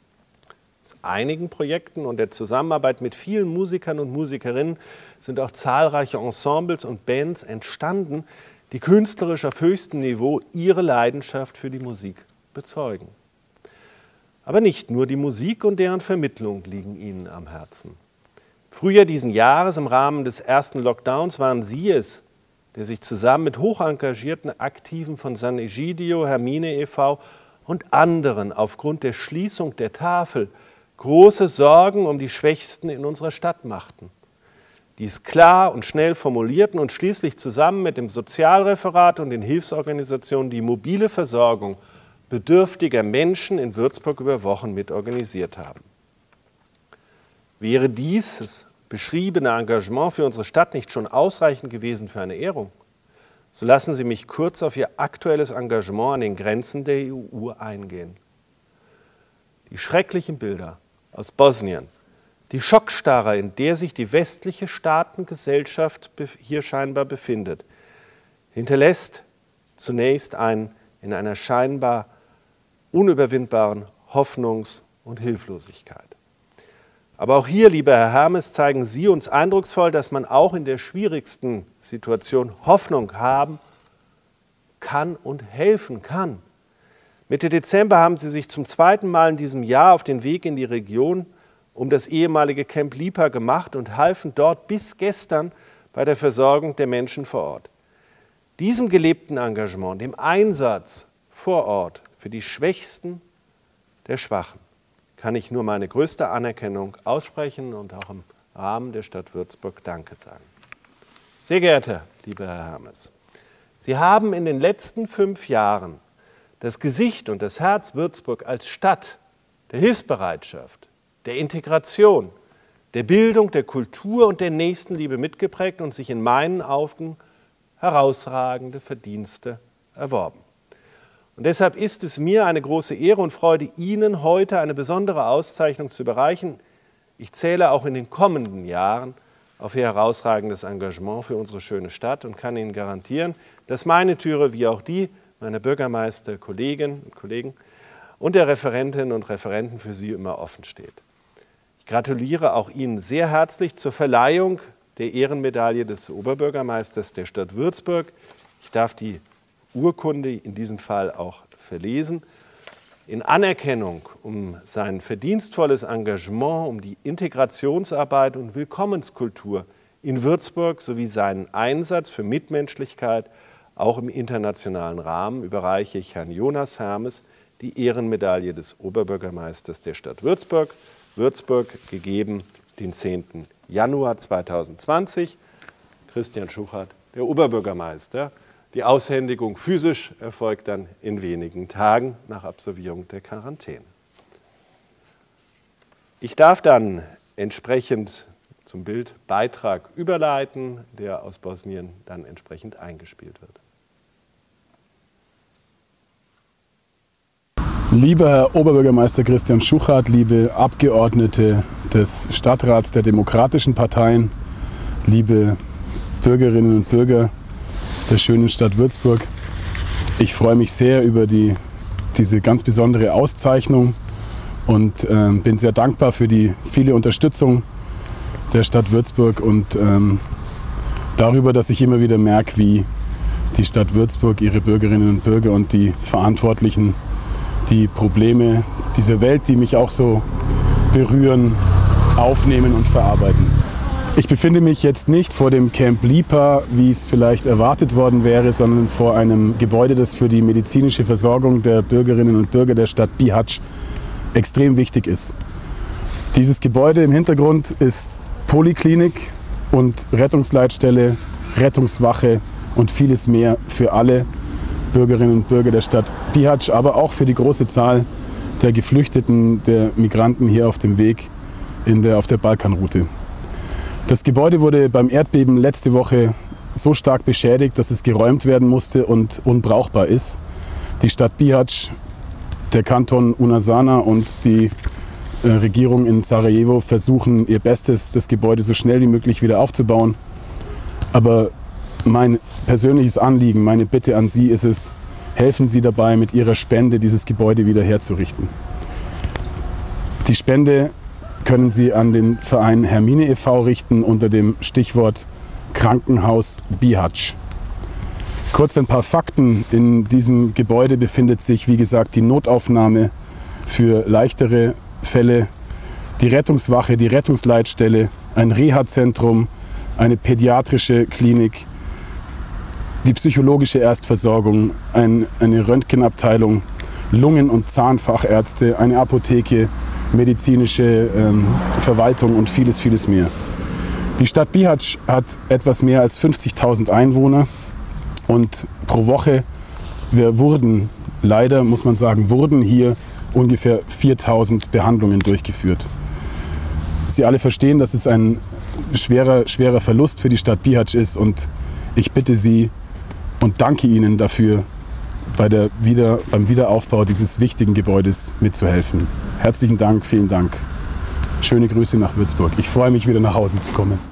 Aus einigen Projekten und der Zusammenarbeit mit vielen Musikern und Musikerinnen sind auch zahlreiche Ensembles und Bands entstanden, die künstlerisch auf höchstem Niveau ihre Leidenschaft für die Musik bezeugen. Aber nicht nur die Musik und deren Vermittlung liegen ihnen am Herzen. Frühjahr diesen Jahres im Rahmen des ersten Lockdowns waren Sie es, der sich zusammen mit hochengagierten Aktiven von San Egidio, Hermine e V und anderen aufgrund der Schließung der Tafel große Sorgen um die Schwächsten in unserer Stadt machten. Dies klar und schnell formulierten und schließlich zusammen mit dem Sozialreferat und den Hilfsorganisationen die mobile Versorgung bedürftiger Menschen in Würzburg über Wochen mitorganisiert haben. Wäre dieses beschriebene Engagement für unsere Stadt nicht schon ausreichend gewesen für eine Ehrung, so lassen Sie mich kurz auf Ihr aktuelles Engagement an den Grenzen der E U eingehen. Die schrecklichen Bilder aus Bosnien, die Schockstarre, in der sich die westliche Staatengesellschaft hier scheinbar befindet, hinterlässt zunächst einen in einer scheinbar unüberwindbaren Hoffnungs- und Hilflosigkeit. Aber auch hier, lieber Herr Hermes, zeigen Sie uns eindrucksvoll, dass man auch in der schwierigsten Situation Hoffnung haben kann und helfen kann. Mitte Dezember haben Sie sich zum zweiten Mal in diesem Jahr auf den Weg in die Region um das ehemalige Camp Lipa gemacht und halfen dort bis gestern bei der Versorgung der Menschen vor Ort. Diesem gelebten Engagement, dem Einsatz vor Ort für die Schwächsten der Schwachen, kann ich nur meine größte Anerkennung aussprechen und auch im Rahmen der Stadt Würzburg Danke sagen. Sehr geehrter lieber Herr Hermes, Sie haben in den letzten fünf Jahren das Gesicht und das Herz Würzburg als Stadt der Hilfsbereitschaft, der Integration, der Bildung, der Kultur und der Nächstenliebe mitgeprägt und sich in meinen Augen herausragende Verdienste erworben. Und deshalb ist es mir eine große Ehre und Freude, Ihnen heute eine besondere Auszeichnung zu überreichen. Ich zähle auch in den kommenden Jahren auf Ihr herausragendes Engagement für unsere schöne Stadt und kann Ihnen garantieren, dass meine Türe wie auch die meiner Bürgermeister, Kolleginnen und Kollegen und der Referentinnen und Referenten für Sie immer offen steht. Ich gratuliere auch Ihnen sehr herzlich zur Verleihung der Ehrenmedaille des Oberbürgermeisters der Stadt Würzburg. Ich darf die Urkunde in diesem Fall auch verlesen. In Anerkennung um sein verdienstvolles Engagement, um die Integrationsarbeit und Willkommenskultur in Würzburg sowie seinen Einsatz für Mitmenschlichkeit, auch im internationalen Rahmen, überreiche ich Herrn Jonas Hermes die Ehrenmedaille des Oberbürgermeisters der Stadt Würzburg. Würzburg, gegeben den zehnten Januar zweitausendzwanzig. Christian Schuchert, der Oberbürgermeister. Die Aushändigung physisch erfolgt dann in wenigen Tagen nach Absolvierung der Quarantäne. Ich darf dann entsprechend zum Bildbeitrag überleiten, der aus Bosnien dann entsprechend eingespielt wird. Lieber Herr Oberbürgermeister Christian Schuchert, liebe Abgeordnete des Stadtrats der Demokratischen Parteien, liebe Bürgerinnen und Bürger der schönen Stadt Würzburg, ich freue mich sehr über die, diese ganz besondere Auszeichnung und äh, bin sehr dankbar für die viele Unterstützung der Stadt Würzburg und ähm, darüber, dass ich immer wieder merke, wie die Stadt Würzburg, ihre Bürgerinnen und Bürger und die Verantwortlichen die Probleme dieser Welt, die mich auch so berühren, aufnehmen und verarbeiten. Ich befinde mich jetzt nicht vor dem Camp Lipa, wie es vielleicht erwartet worden wäre, sondern vor einem Gebäude, das für die medizinische Versorgung der Bürgerinnen und Bürger der Stadt Bihać extrem wichtig ist. Dieses Gebäude im Hintergrund ist Poliklinik und Rettungsleitstelle, Rettungswache und vieles mehr für alle Bürgerinnen und Bürger der Stadt Bihać, aber auch für die große Zahl der Geflüchteten, der Migranten hier auf dem Weg in der, auf der Balkanroute. Das Gebäude wurde beim Erdbeben letzte Woche so stark beschädigt, dass es geräumt werden musste und unbrauchbar ist. Die Stadt Bihać, der Kanton Unasana und die äh, Regierung in Sarajevo versuchen ihr Bestes, das Gebäude so schnell wie möglich wieder aufzubauen. Aber mein persönliches Anliegen, meine Bitte an Sie ist es, helfen Sie dabei, mit Ihrer Spende dieses Gebäude wieder herzurichten. Die Spende können Sie an den Verein Hermine e V richten unter dem Stichwort Krankenhaus Bihać. Kurz ein paar Fakten. In diesem Gebäude befindet sich, wie gesagt, die Notaufnahme für leichtere Fälle, die Rettungswache, die Rettungsleitstelle, ein Reha-Zentrum, eine pädiatrische Klinik, die psychologische Erstversorgung, ein, eine Röntgenabteilung, Lungen- und Zahnfachärzte, eine Apotheke, medizinische ähm, Verwaltung und vieles, vieles mehr. Die Stadt Bihać hat etwas mehr als fünfzigtausend Einwohner und pro Woche wir wurden, leider muss man sagen, wurden hier ungefähr viertausend Behandlungen durchgeführt. Sie alle verstehen, dass es ein schwerer, schwerer Verlust für die Stadt Bihać ist und ich bitte Sie, und danke Ihnen dafür, bei der Wieder, beim Wiederaufbau dieses wichtigen Gebäudes mitzuhelfen. Herzlichen Dank, vielen Dank. Schöne Grüße nach Würzburg. Ich freue mich, wieder nach Hause zu kommen.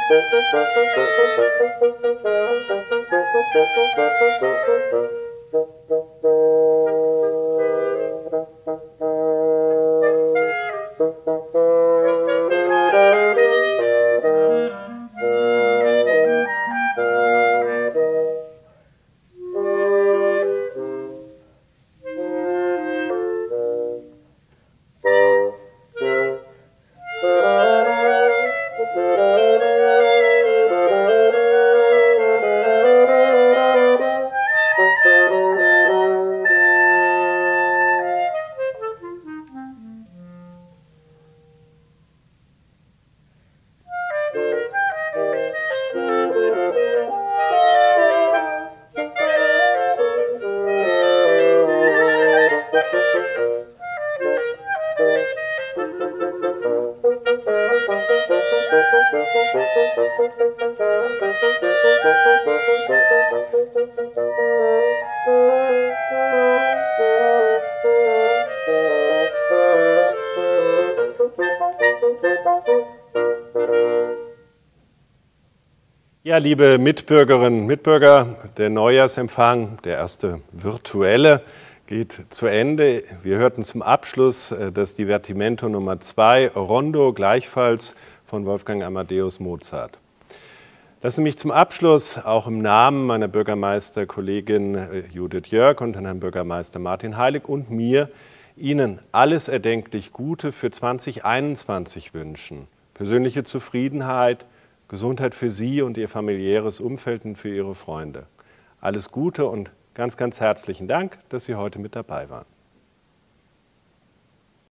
Ja, liebe Mitbürgerinnen und Mitbürger, der Neujahrsempfang, der erste virtuelle, geht zu Ende. Wir hörten zum Abschluss das Divertimento Nummer zwei, Rondo, gleichfalls von Wolfgang Amadeus Mozart. Lassen Sie mich zum Abschluss auch im Namen meiner Bürgermeisterkollegin Judith Jörg und Herrn Bürgermeister Martin Heilig und mir Ihnen alles erdenklich Gute für zweitausendeinundzwanzig wünschen. Persönliche Zufriedenheit, Gesundheit für Sie und Ihr familiäres Umfeld und für Ihre Freunde. Alles Gute und ganz, ganz herzlichen Dank, dass Sie heute mit dabei waren.